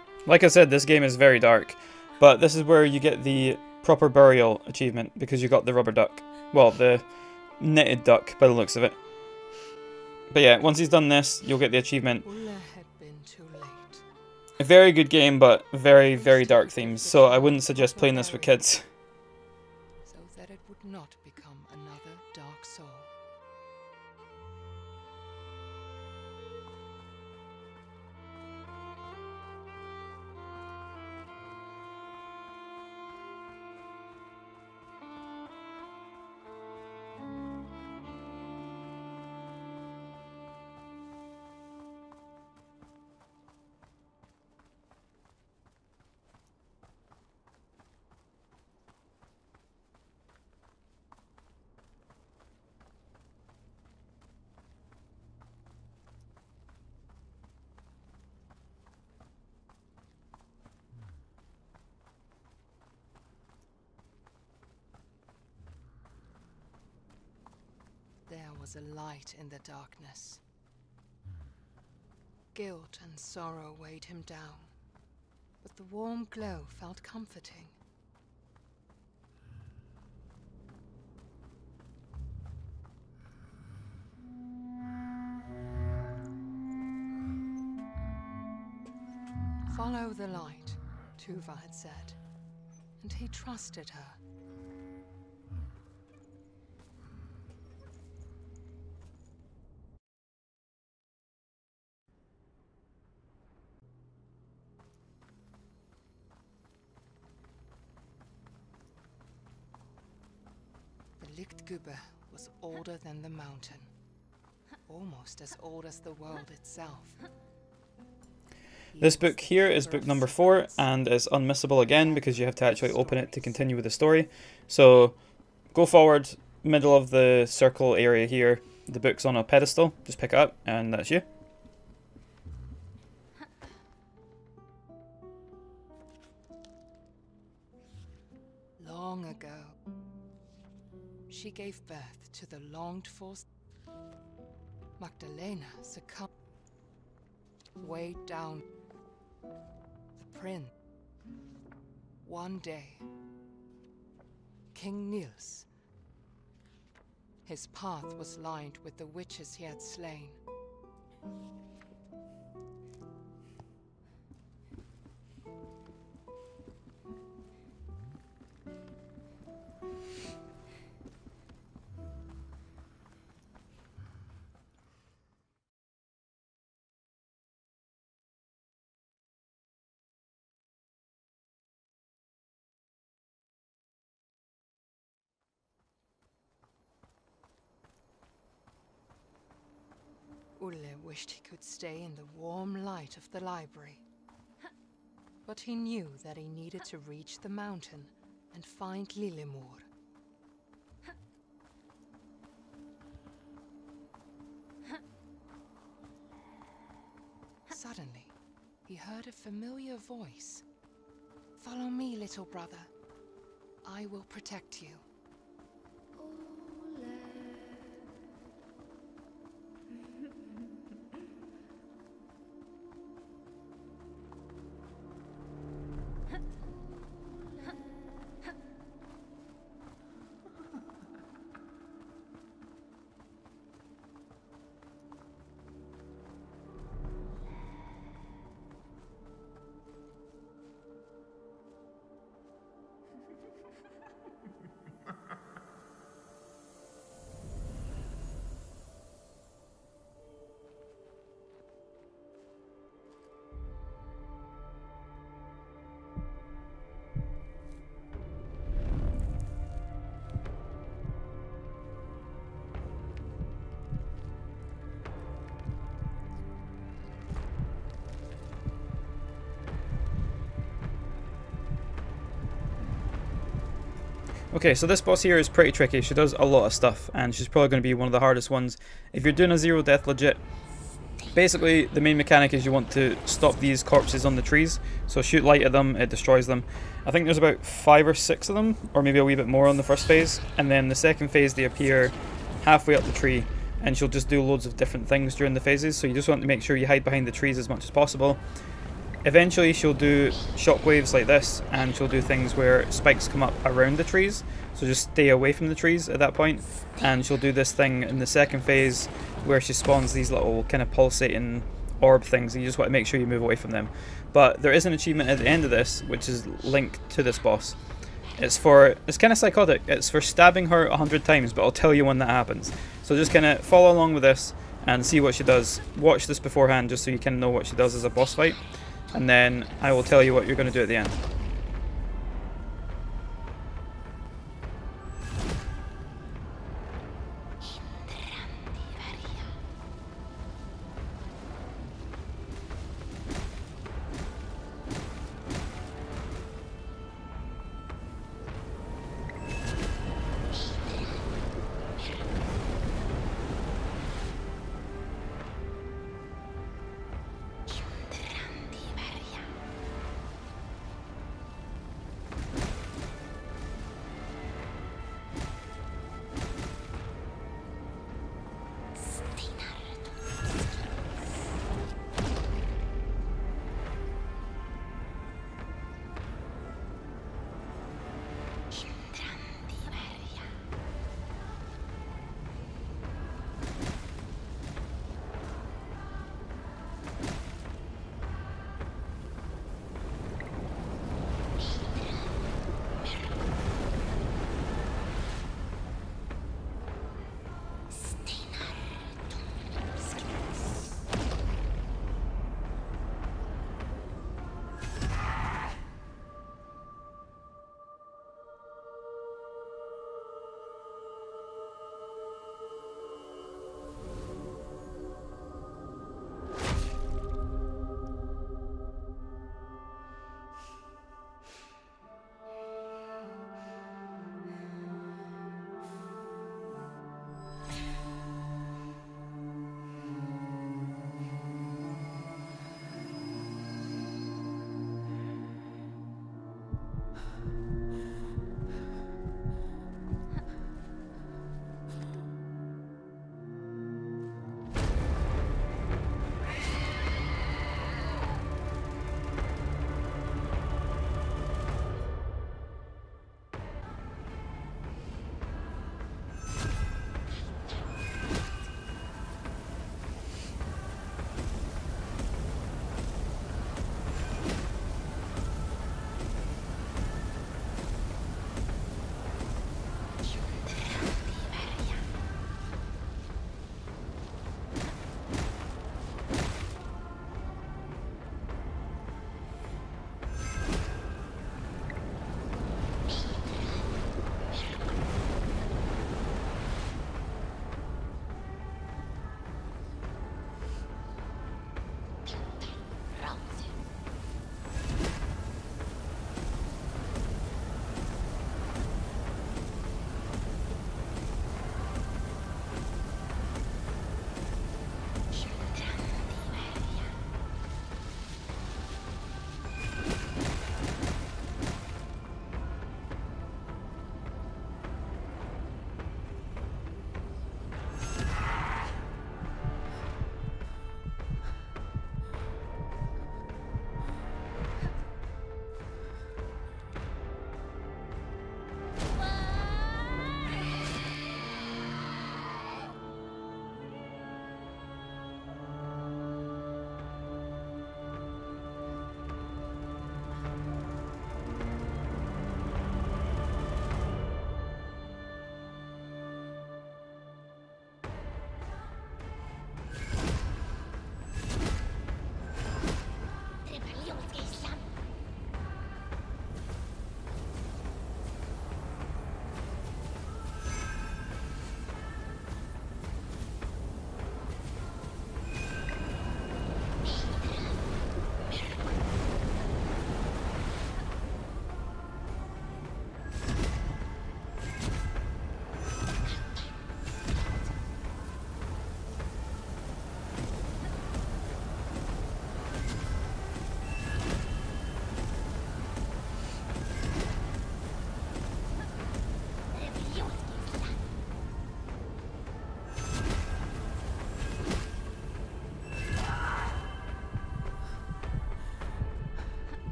Like I said, this game is very dark, but this is where you get the proper burial achievement, because you got the rubber duck. Well, the knitted duck, by the looks of it. But yeah, once he's done this, you'll get the achievement. Ulla had been too late. A very good game, but very, very dark themes, so I wouldn't suggest playing this with kids. So that it would not become another Dark Soul. There was a light in the darkness. Guilt and sorrow weighed him down, but the warm glow felt comforting. Follow the light, Tuva had said, and he trusted her. The Lichtgübe was older than the mountain, almost as old as the world itself. This book here is book number four, and is unmissable again because you have to actually open it to continue with the story. So go forward, middle of the circle area here, the book's on a pedestal, just pick it up and that's you. Long ago, she gave birth to the longed-for Magdalena succumbed, weighed down the prince. One day, King Niels, his path was lined with the witches he had slain. Ulle wished he could stay in the warm light of the library. But he knew that he needed to reach the mountain and find Lillemor. Suddenly, he heard a familiar voice. "Follow me, little brother. I will protect you." Okay, so this boss here is pretty tricky. She does a lot of stuff, and she's probably going to be one of the hardest ones if you're doing a zero death legit. Basically, the main mechanic is you want to stop these corpses on the trees. So shoot light at them, it destroys them. I think there's about five or six of them, or maybe a wee bit more on the first phase. And then the second phase, they appear halfway up the tree, and she'll just do loads of different things during the phases. So you just want to make sure you hide behind the trees as much as possible. Eventually she'll do shockwaves like this, and she'll do things where spikes come up around the trees, so just stay away from the trees at that point. And she'll do this thing in the second phase where she spawns these little kind of pulsating orb things, and you just want to make sure you move away from them. But there is an achievement at the end of this which is linked to this boss. It's for, it's kind of psychotic, it's for stabbing her a hundred times, but I'll tell you when that happens. So just kind of follow along with this and see what she does. Watch this beforehand just so you can know what she does as a boss fight, and then I will tell you what you're going to do at the end.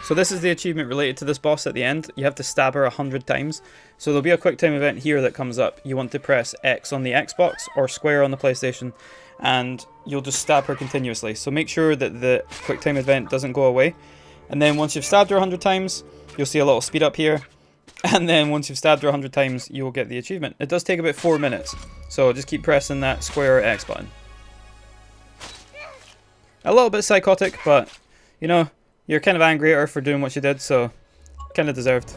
So this is the achievement related to this boss at the end. You have to stab her a hundred times. So there'll be a quick time event here that comes up. You want to press X on the Xbox or square on the PlayStation, and you'll just stab her continuously. So make sure that the quick time event doesn't go away. And then once you've stabbed her a hundred times, you'll see a little speed up here. And then once you've stabbed her a hundred times, you will get the achievement. It does take about four minutes. So just keep pressing that square or X button. A little bit psychotic, but, you know, you're kind of angry at her for doing what she did, so kind of deserved.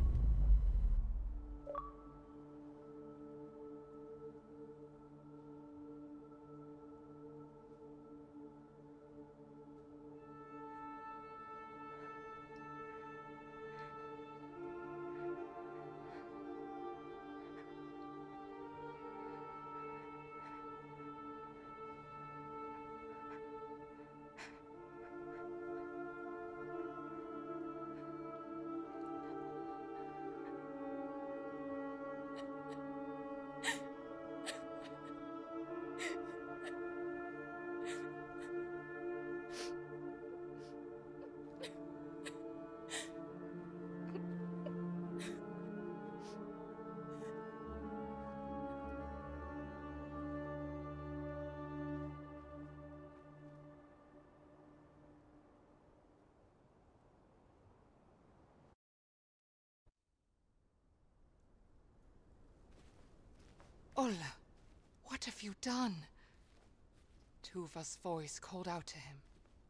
Ulla, what have you done? Tuva's voice called out to him.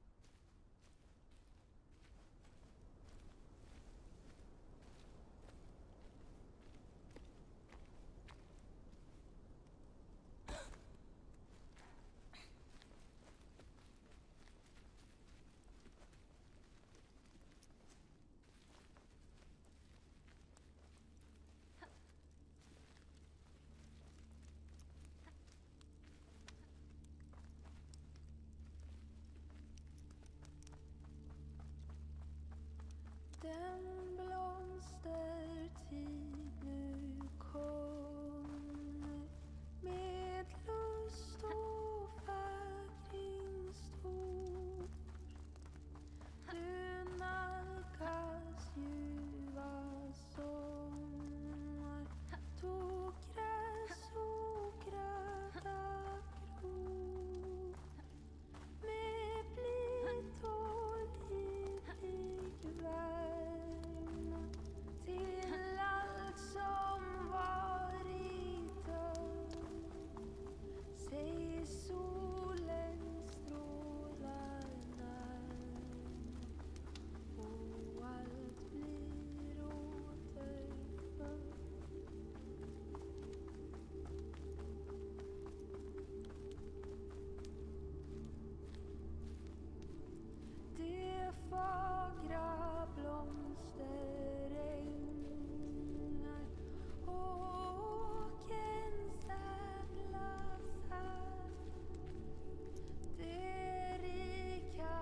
Den blomstertid nu kommer med lust och fägring stor. Du nalkas ljuva sommar, tog gräs och gröda gror. Med blitt och livlig värme till allt som varit dött. Säg solens strålar närmare och allt blir återfött. De fagra blomsterängar och en sävlas här. De rika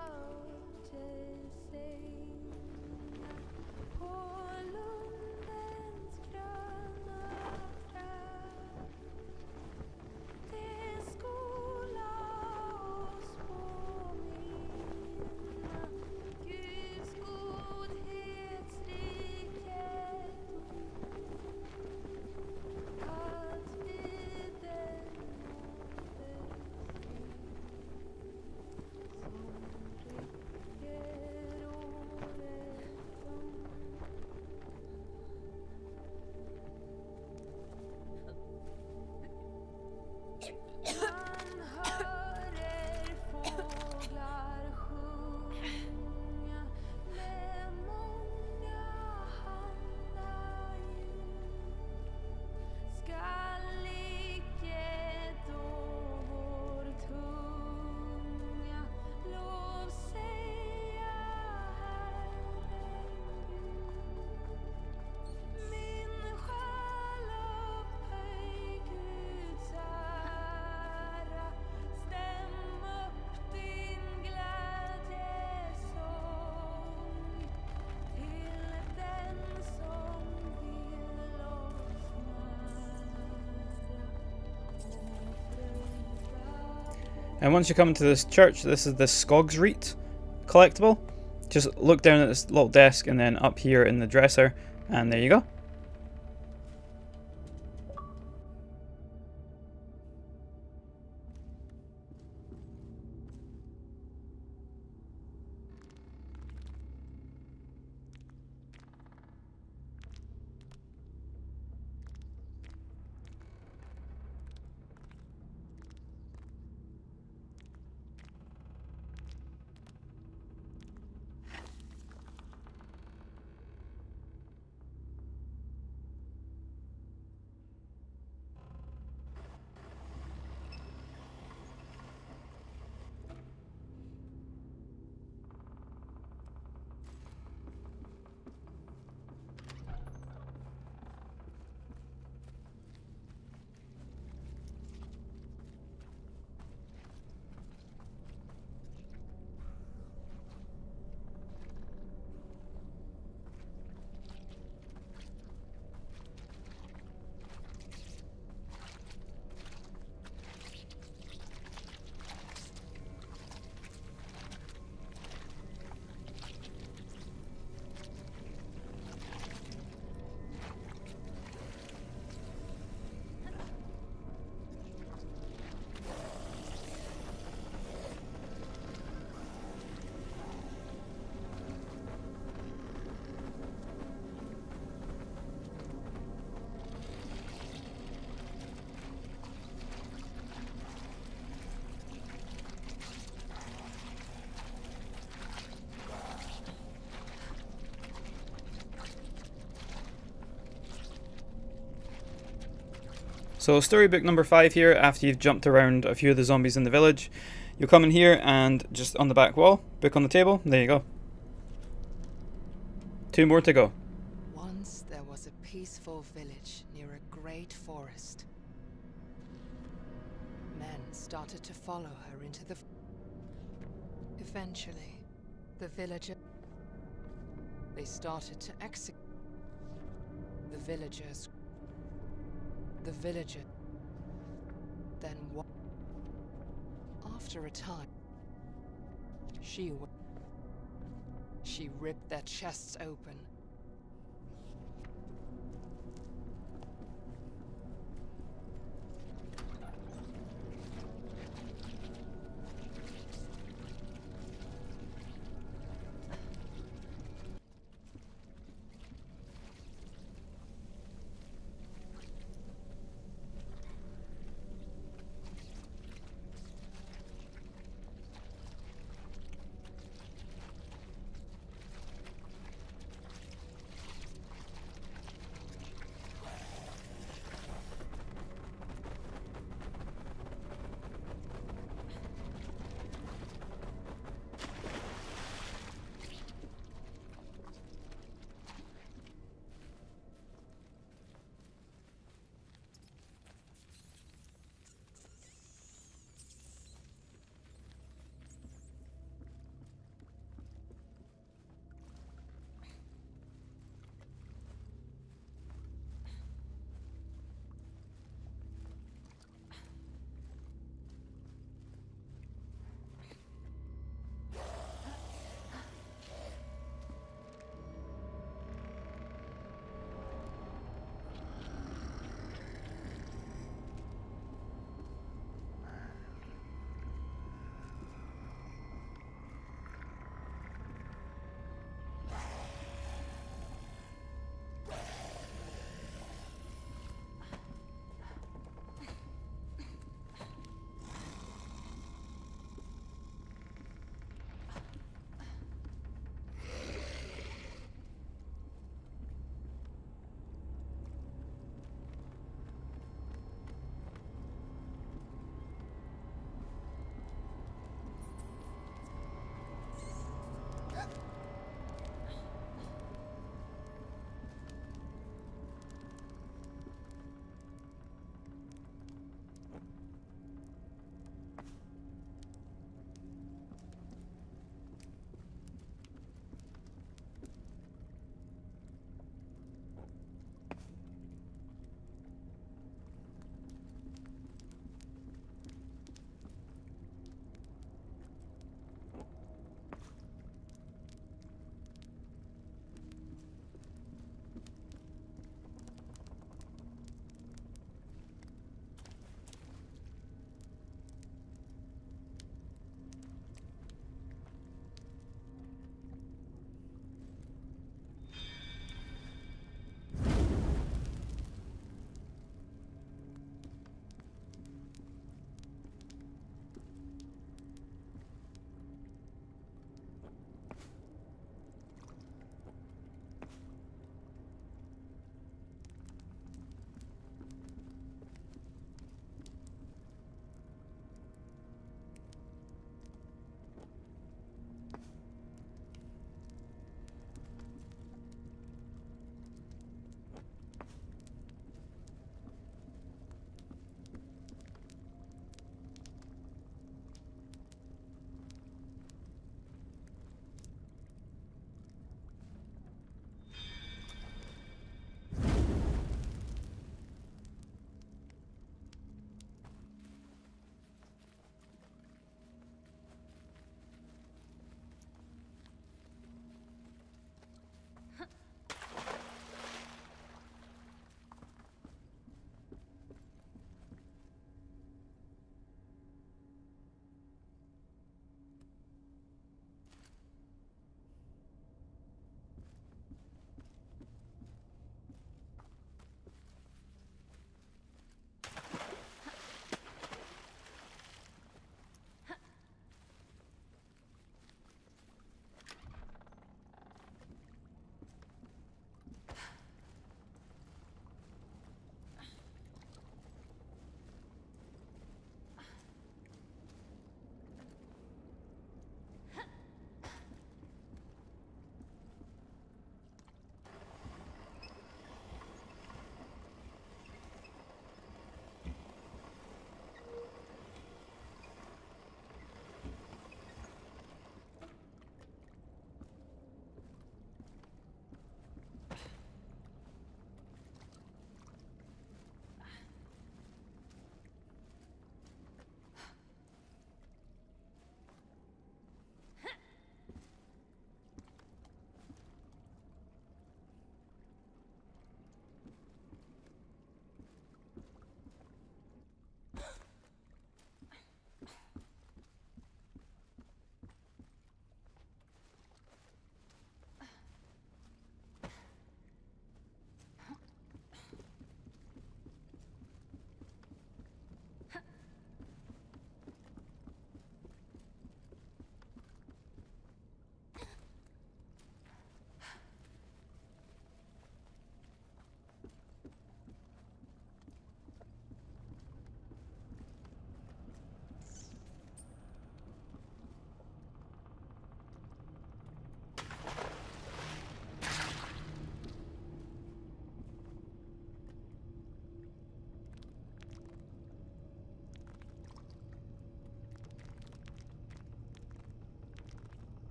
örtesängar på lundens gröna träd. Det skola oss påminna Guds godhetsrikedom, att vid den nådes som räcker året om. Man hörer fåglar sjunga med många handar ljud. Skall icke då vår tunga lov säga Herren Gud. Min själ upphöj Guds ära, stäm upp din glädjesång till den som vill oss nära. And once you come to this church, this is the Skogsreet collectible. just look down at this little desk and then up here in the dresser, and there you go. So storybook number five here, after you've jumped around a few of the zombies in the village, you'll come in here and just on the back wall, book on the table, there you go. Two more to go. Once there was a peaceful village near a great forest. Men started to follow her into the... Eventually, the villager... They started to execute... The villagers... The villager... Then what? After a time... She... w- She ripped their chests open.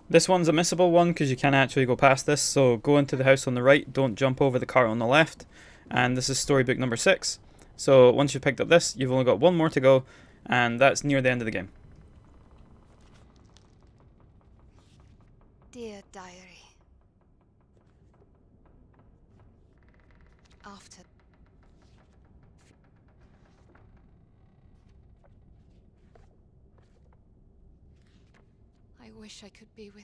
This one's a missable one because you can't actually go past this, so go into the house on the right, don't jump over the cart on the left. And this is storybook number six. So once you've picked up this, you've only got one more to go, and that's near the end of the game. Dear diary, after I wish I could be with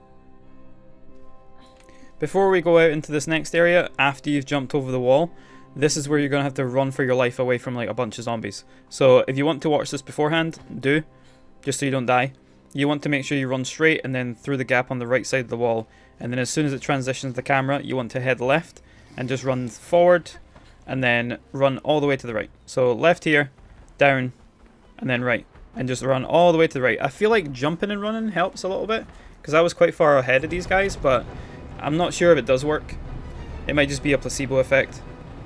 Before we go out into this next area, after you've jumped over the wall, this is where you're going to have to run for your life away from like a bunch of zombies. So if you want to watch this beforehand, do, just so you don't die. You want to make sure you run straight and then through the gap on the right side of the wall. And then as soon as it transitions the camera, you want to head left and just run forward and then run all the way to the right. So left here, down, and then right. And just run all the way to the right. I feel like jumping and running helps a little bit because I was quite far ahead of these guys, but I'm not sure if it does work. It might just be a placebo effect.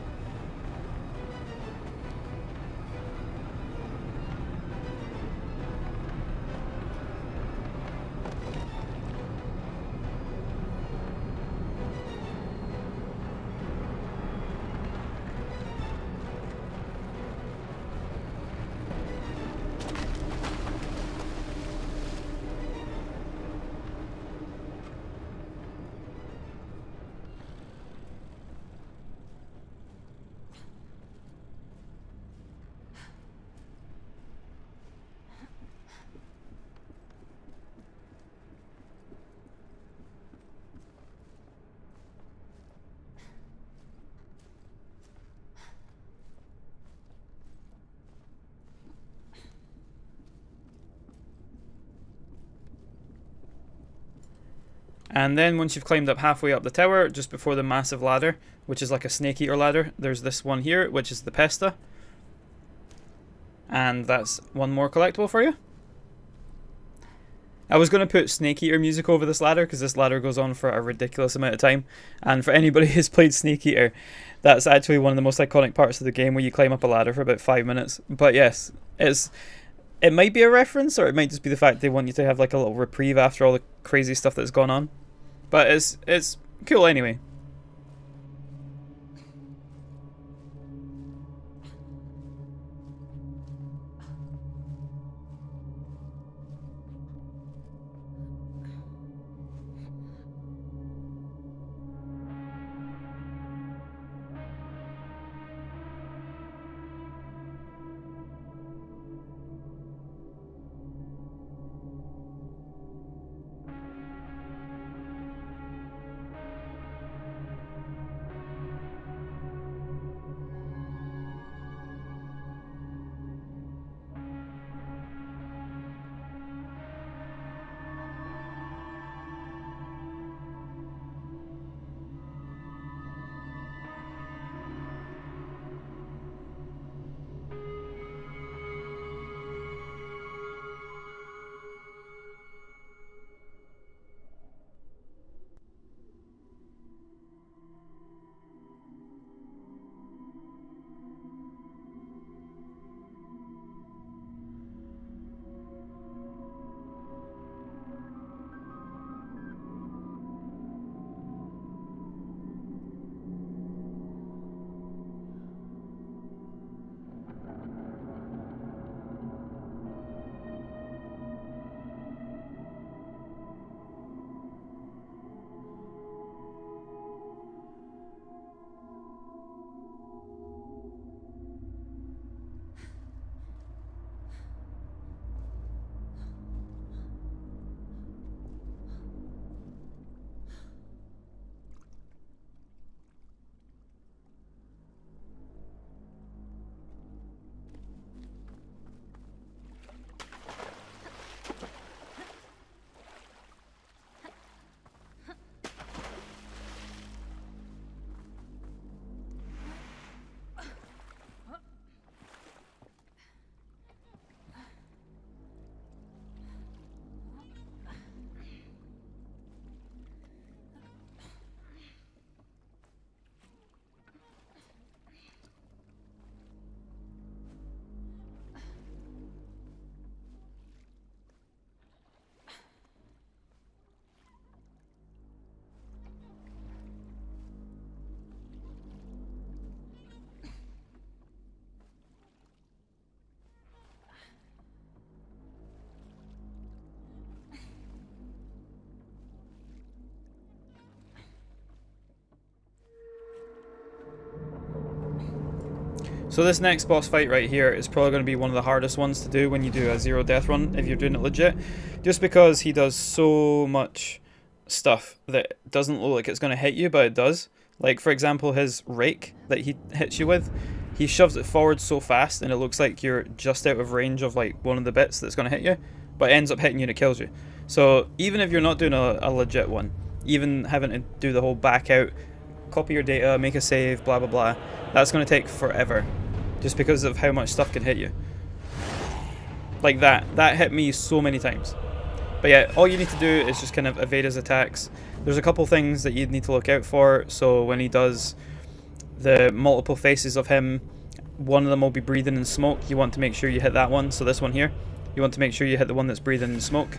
And then once you've climbed up halfway up the tower, just before the massive ladder, which is like a snake eater ladder, there's this one here, which is the Pesta. And that's one more collectible for you. I was going to put Snake Eater music over this ladder because this ladder goes on for a ridiculous amount of time. And for anybody who's played Snake Eater, that's actually one of the most iconic parts of the game where you climb up a ladder for about five minutes. But yes, it's it might be a reference or it might just be the fact they want you to have like a little reprieve after all the crazy stuff that's gone on. But it's it's cool anyway. So this next boss fight right here is probably going to be one of the hardest ones to do when you do a zero death run, if you're doing it legit. Just because he does so much stuff that doesn't look like it's going to hit you, but it does. Like, for example, his rake that he hits you with, he shoves it forward so fast and it looks like you're just out of range of like one of the bits that's going to hit you, but it ends up hitting you and it kills you. So even if you're not doing a, a legit one, even having to do the whole back out, copy your data, make a save, blah blah blah, that's going to take forever just because of how much stuff can hit you. Like that, that hit me so many times. But yeah, all you need to do is just kind of evade his attacks. There's a couple things that you need to look out for. So when he does the multiple faces of him, one of them will be breathing in smoke. You want to make sure you hit that one. So this one here, you want to make sure you hit the one that's breathing in smoke.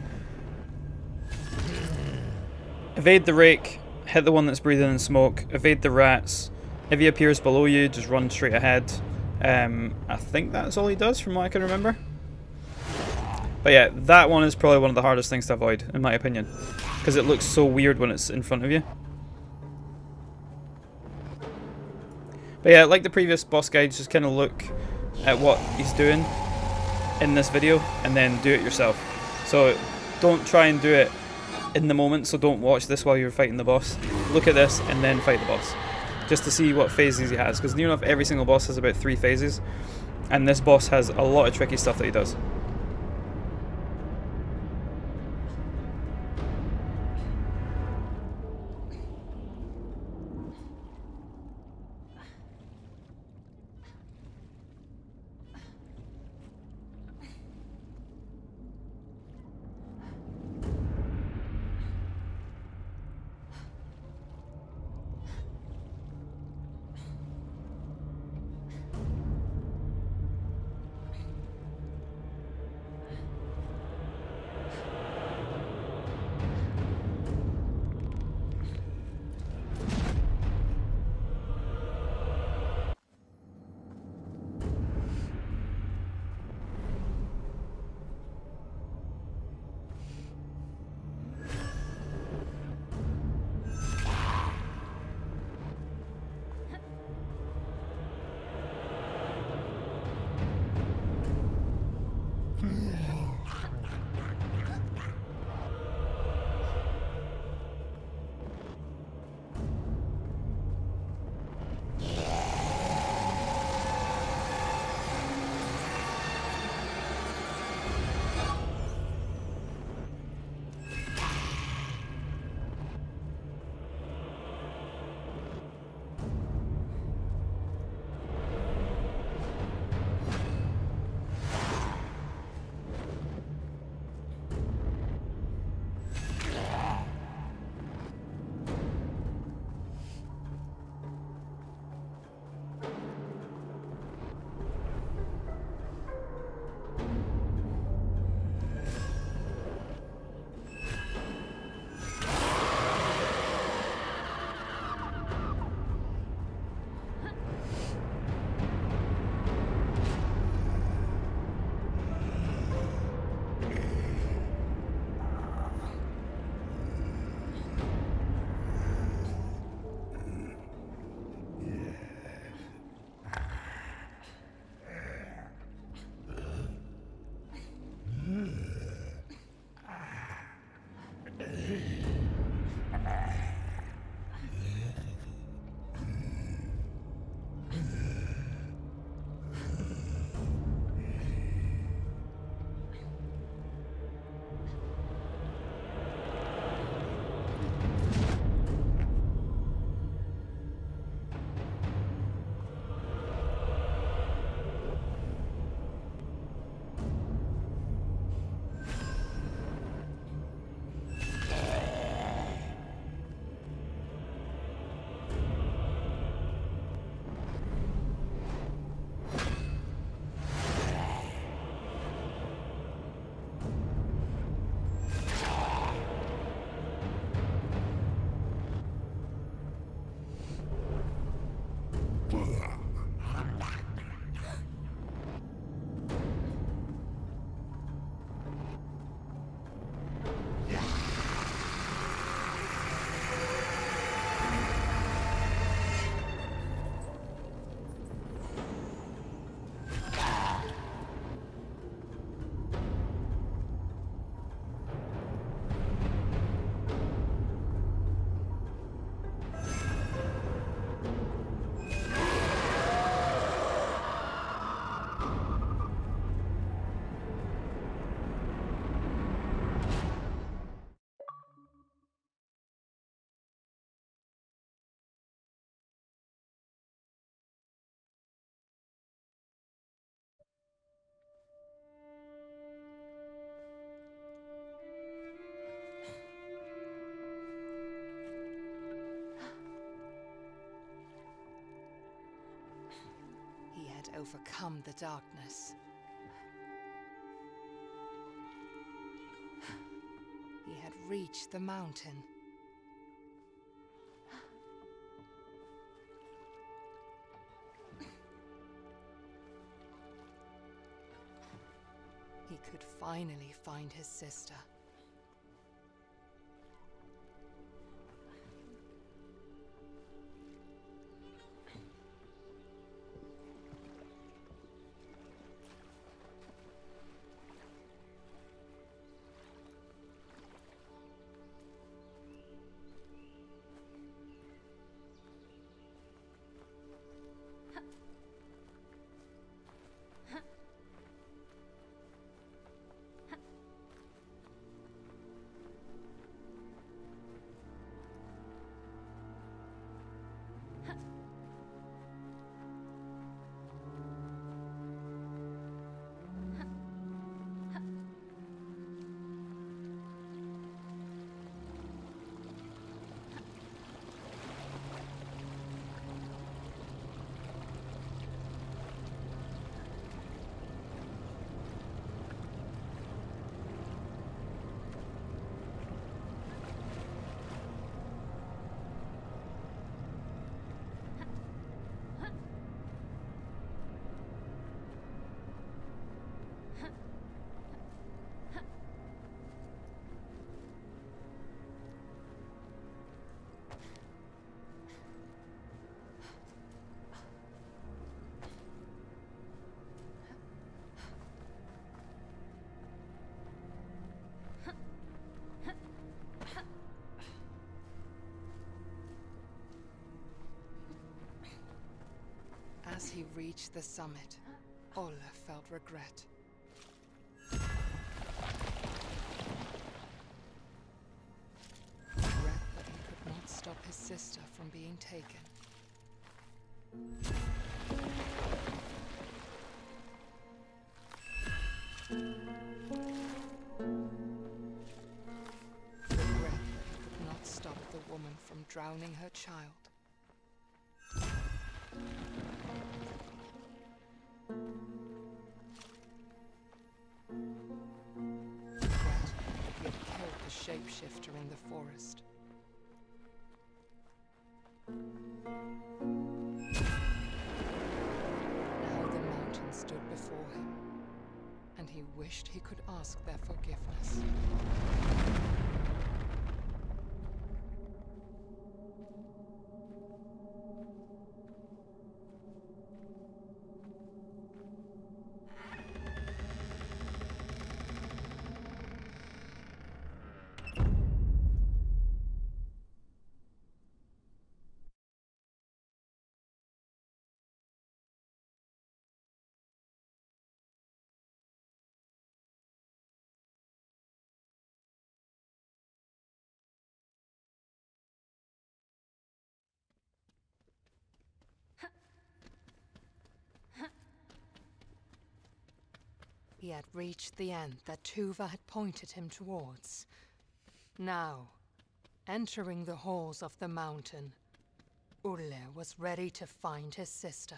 Evade the rake, hit the one that's breathing in smoke, evade the rats. If he appears below you, just run straight ahead. Um, I think that's all he does from what I can remember. But yeah, that one is probably one of the hardest things to avoid, in my opinion, because it looks so weird when it's in front of you. But yeah, like the previous boss guides, just kind of look at what he's doing in this video and then do it yourself. So don't try and do it in the moment, so don't watch this while you're fighting the boss. Look at this and then fight the boss, just to see what phases he has, because near enough every single boss has about three phases, and this boss has a lot of tricky stuff that he does. had overcome the darkness. He had reached the mountain. He could finally find his sister. As he reached the summit, Olle felt regret. Regret that he could not stop his sister from being taken. Regret that he could not stop the woman from drowning her child. Shapeshifter in the forest. Now the mountain stood before him, and he wished he could ask their forgiveness. He had reached the end that Tuva had pointed him towards. Now, entering the halls of the mountain, Ulle was ready to find his sister.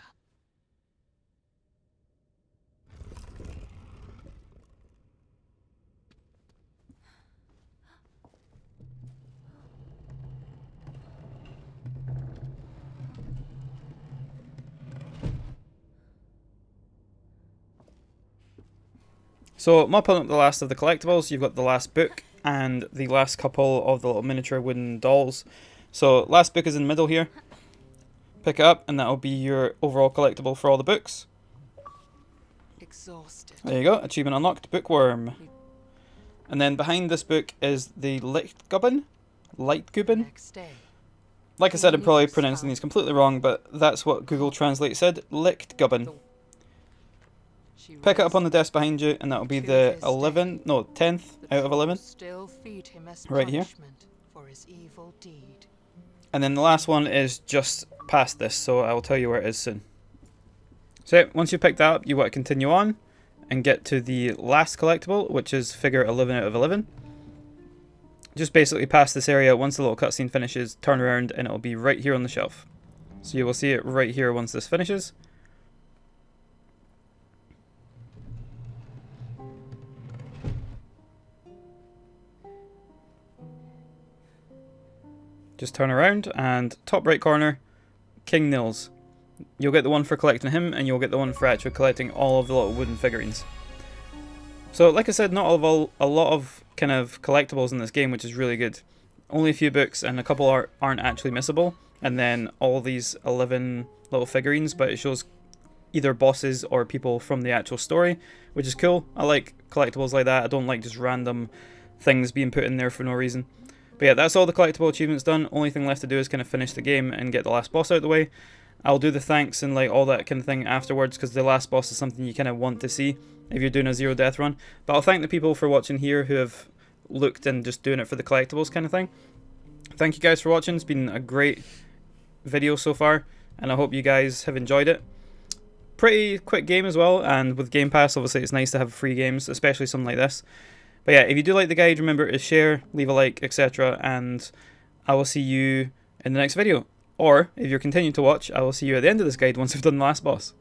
So, mopping up the last of the collectibles, you've got the last book and the last couple of the little miniature wooden dolls. So, last book is in the middle here. Pick it up and that'll be your overall collectible for all the books. Exhausted. There you go, achievement unlocked, Bookworm. And then behind this book is the Lichtgubben? Lightgubben? Next day, Like I said, I'm probably pronouncing these completely wrong, but that's what Google Translate said, Lichtgubben. she Pick it up raised on the desk behind you, and that'll be the eleventh, no, tenth out of eleven. Still feed him as Right here. punishment for his evil deed. And then the last one is just past this, so I'll tell you where it is soon. So once you pick that up, you want to continue on and get to the last collectible, which is figure eleven out of eleven. Just basically past this area, once the little cutscene finishes, turn around and it'll be right here on the shelf. So you will see it right here once this finishes. just turn around and top right corner, King Nils. You'll get the one for collecting him, and you'll get the one for actually collecting all of the little wooden figurines. So like I said, not all of all, a lot of kind of collectibles in this game, which is really good. Only a few books, and a couple are, aren't actually missable, and then all these eleven little figurines, but it shows either bosses or people from the actual story, which is cool. I like collectibles like that. I don't like just random things being put in there for no reason. But yeah, that's all the collectible achievements done. Only thing left to do is kind of finish the game and get the last boss out of the way. I'll do the thanks and like all that kind of thing afterwards, because the last boss is something you kind of want to see if you're doing a zero death run. But I'll thank the people for watching here who have looked and just doing it for the collectibles kind of thing. Thank you guys for watching. It's been a great video so far, and I hope you guys have enjoyed it. Pretty quick game as well, and with Game Pass obviously it's nice to have free games, especially something like this. But yeah, if you do like the guide, remember to share, leave a like, et cetera. And I will see you in the next video. Or, if you're continuing to watch, I will see you at the end of this guide once we've done the last boss.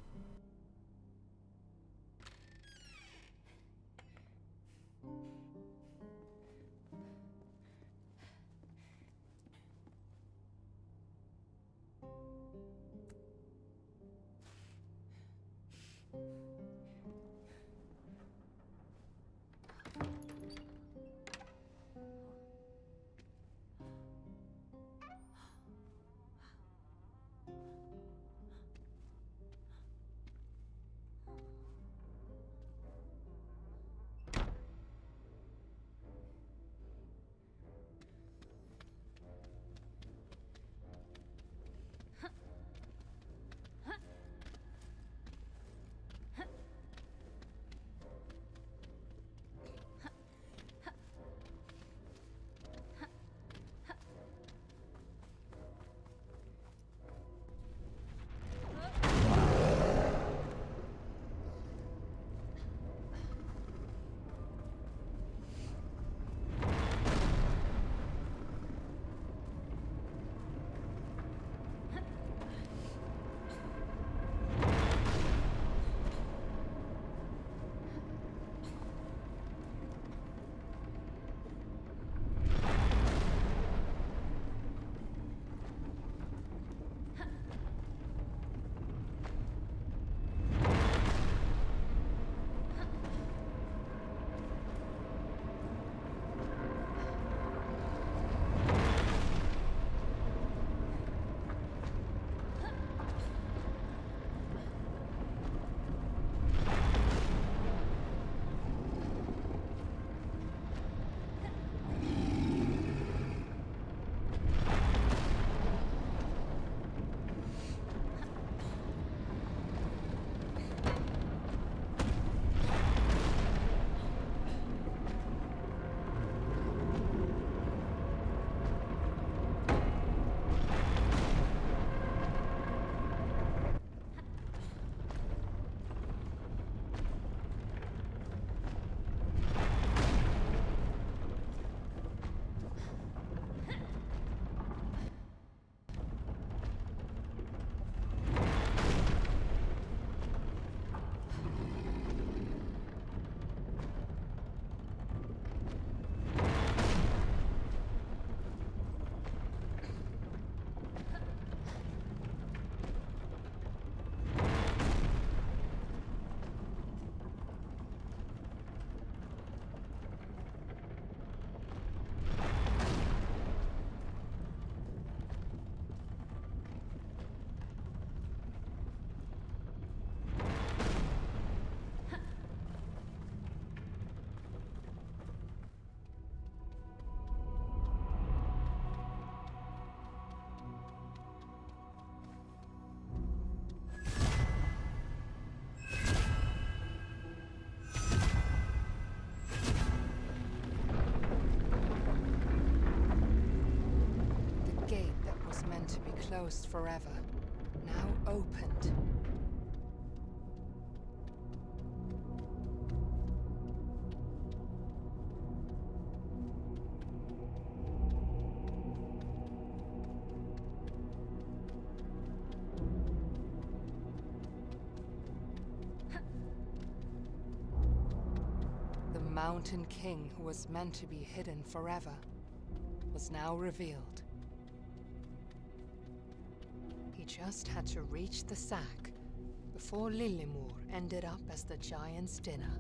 Closed forever, now opened. The Mountain King, who was meant to be hidden forever, was now revealed. He just had to reach the sack before Lillimor ended up as the giant's dinner.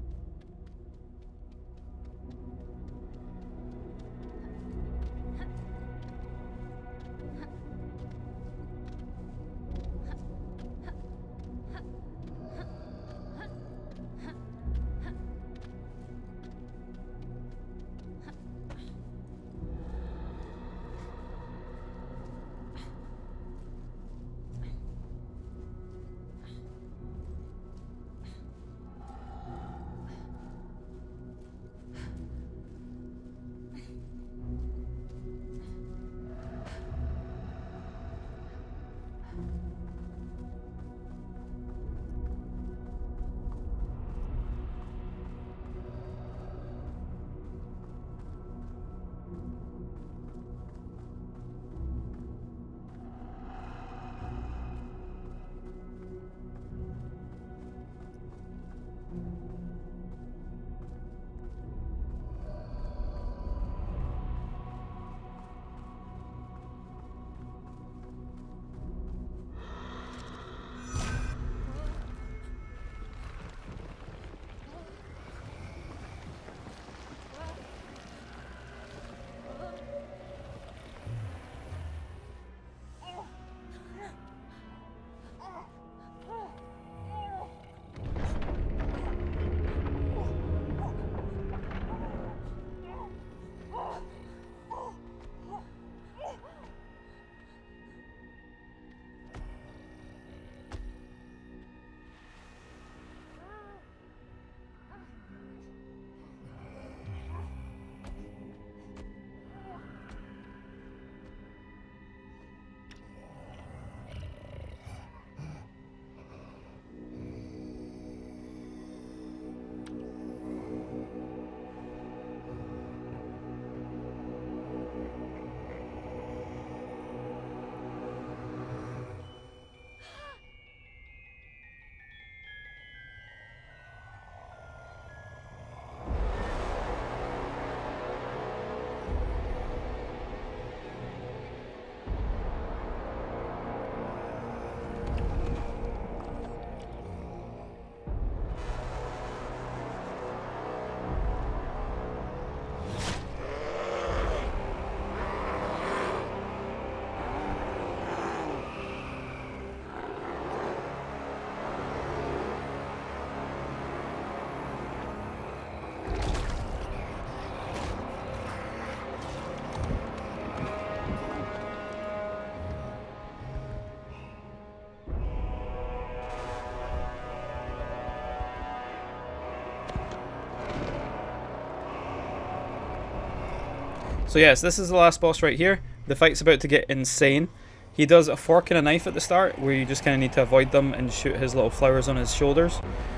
So yes, this is the last boss right here. The fight's about to get insane. He does a fork and a knife at the start, where you just kind of need to avoid them and shoot his little flowers on his shoulders.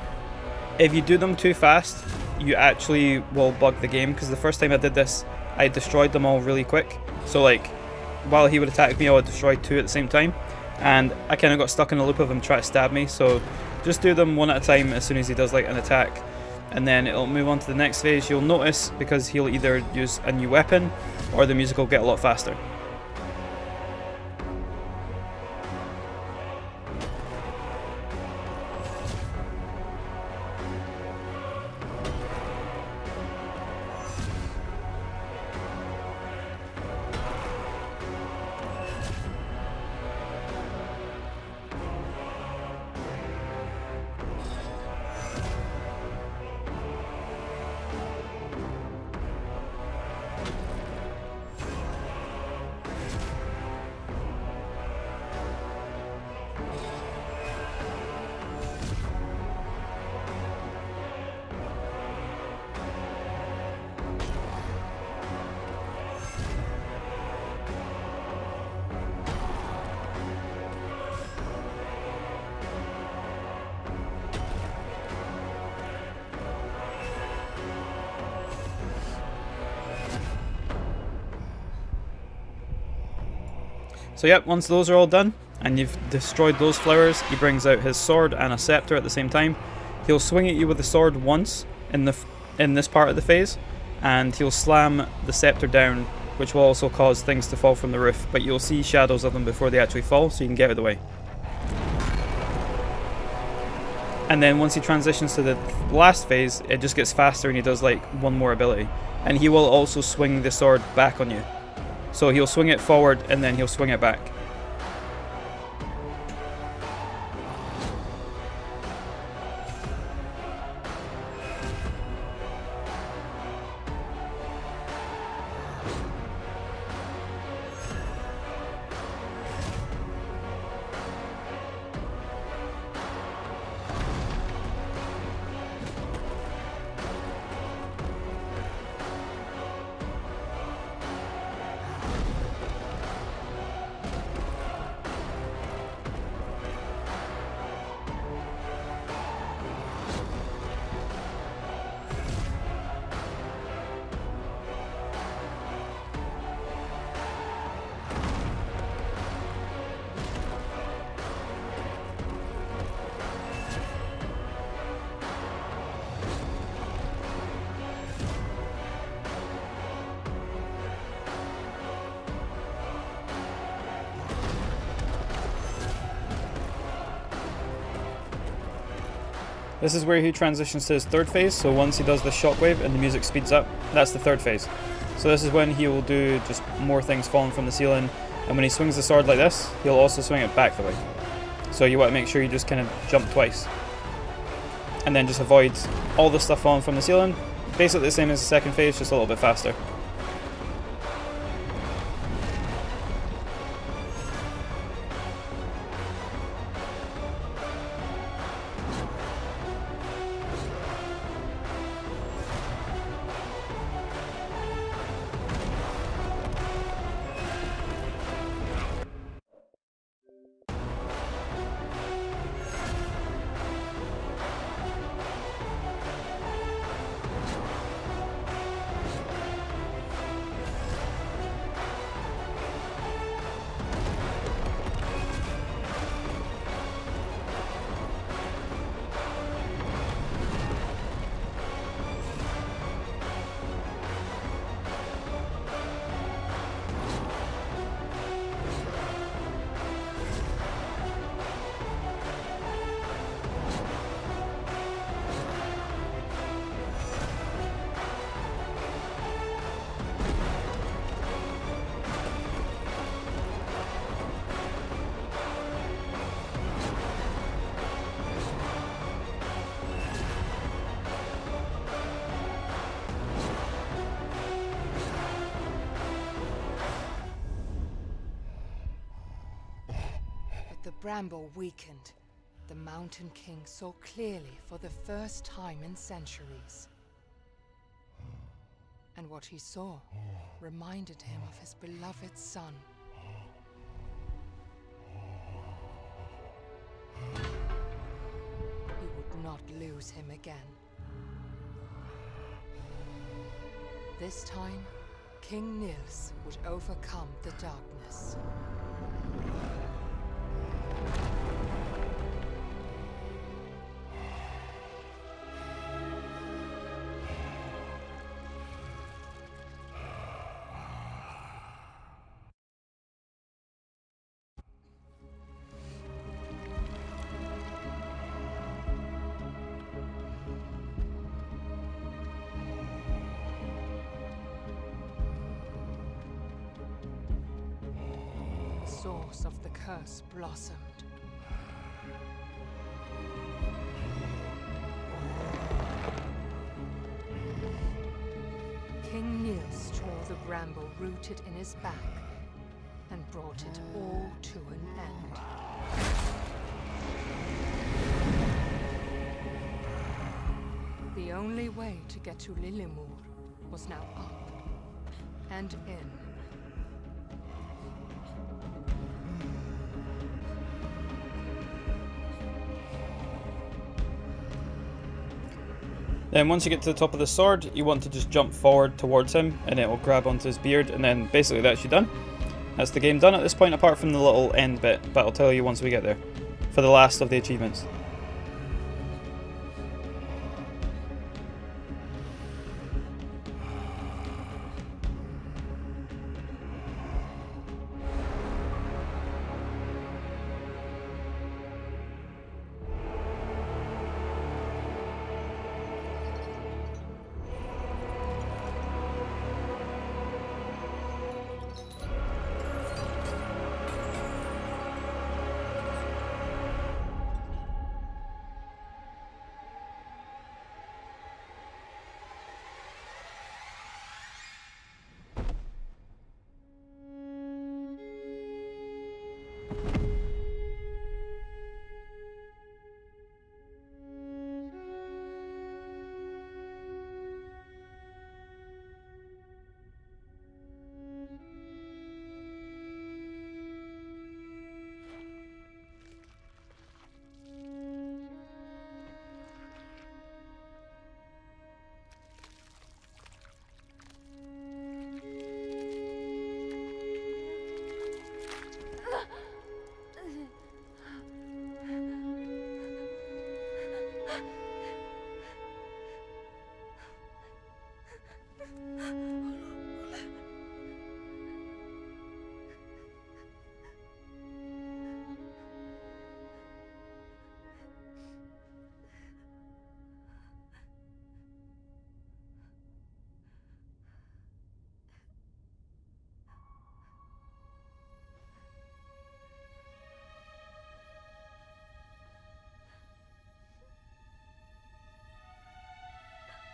If you do them too fast, you actually will bug the game, because the first time I did this, I destroyed them all really quick. So like, while he would attack me, I would destroy two at the same time. And I kind of got stuck in a loop of him trying to stab me, so just do them one at a time as soon as he does like an attack. And then it'll move on to the next phase. You'll notice, because he'll either use a new weapon, or the music will get a lot faster. So yep, once those are all done, and you've destroyed those flowers, he brings out his sword and a scepter at the same time. He'll swing at you with the sword once in the f in this part of the phase, and he'll slam the scepter down, which will also cause things to fall from the roof, but you'll see shadows of them before they actually fall, so you can get out of the way. And then once he transitions to the last phase, it just gets faster and he does like one more ability. And he will also swing the sword back on you. So he'll swing it forward and then he'll swing it back. This is where he transitions to his third phase, so once he does the shockwave and the music speeds up, that's the third phase. So this is when he will do just more things falling from the ceiling, and when he swings the sword like this, he'll also swing it back the way. So you want to make sure you just kind of jump twice. And then just avoid all the stuff falling from the ceiling. Basically the same as the second phase, just a little bit faster. The bramble weakened. The Mountain King saw clearly for the first time in centuries. And what he saw reminded him of his beloved son. He would not lose him again. This time, King Nils would overcome the darkness. The source of the curse blossomed. King Nils tore the bramble rooted in his back and brought it all to an end. The only way to get to Lillemor was now up and in. Then once you get to the top of the sword, you want to just jump forward towards him and it will grab onto his beard, and then basically that's you done. That's the game done at this point, apart from the little end bit, but I'll tell you once we get there, for the last of the achievements.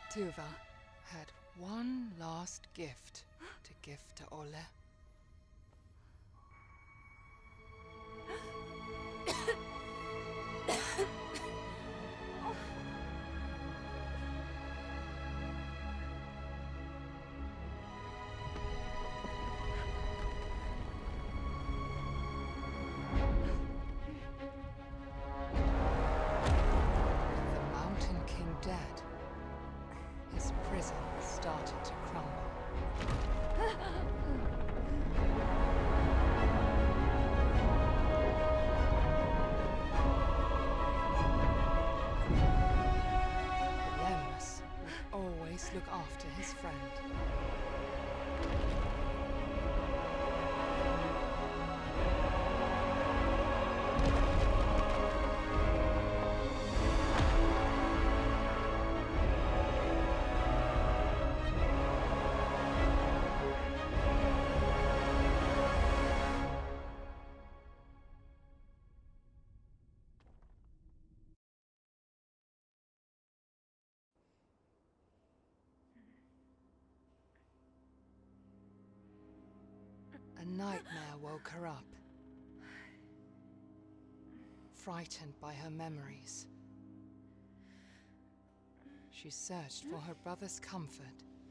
Tuva had one last gift to give to Ole. The Mountain King dead, his prison started to crumble. Lemnos would always look after his friend. A nightmare woke her up, frightened by her memories. She searched for her brother's comfort,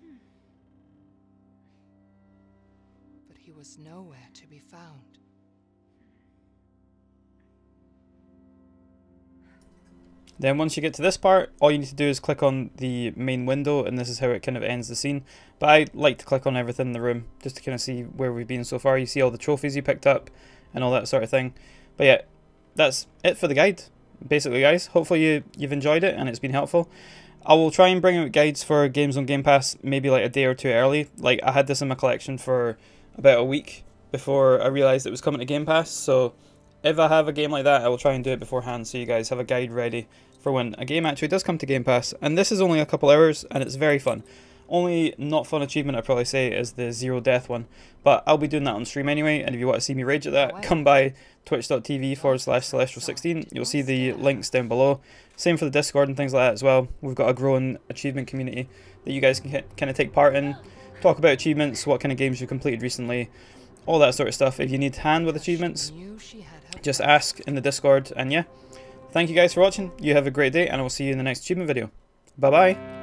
but he was nowhere to be found. Then once you get to this part, all you need to do is click on the main window, and this is how it kind of ends the scene. But I like to click on everything in the room just to kind of see where we've been so far. You see all the trophies you picked up and all that sort of thing. But yeah, that's it for the guide, basically, guys. Hopefully you, you've enjoyed it and it's been helpful. I will try and bring out guides for games on Game Pass maybe like a day or two early. Like, I had this in my collection for about a week before I realised it was coming to Game Pass. So if I have a game like that, I will try and do it beforehand so you guys have a guide ready for when a game actually does come to Game Pass. And this is only a couple hours and it's very fun. Only not fun achievement I'd probably say is the zero death one, but I'll be doing that on stream anyway, and if you want to see me rage at that, come by twitch.tv forward slash celestial sixteen. You'll see the links down below. Same for the Discord and things like that as well. We've got a growing achievement community that you guys can kind of take part in, talk about achievements, what kind of games you've completed recently, all that sort of stuff. If you need hand with achievements, just ask in the Discord. And yeah, thank you guys for watching. You have a great day, and I will see you in the next achievement video. Bye bye.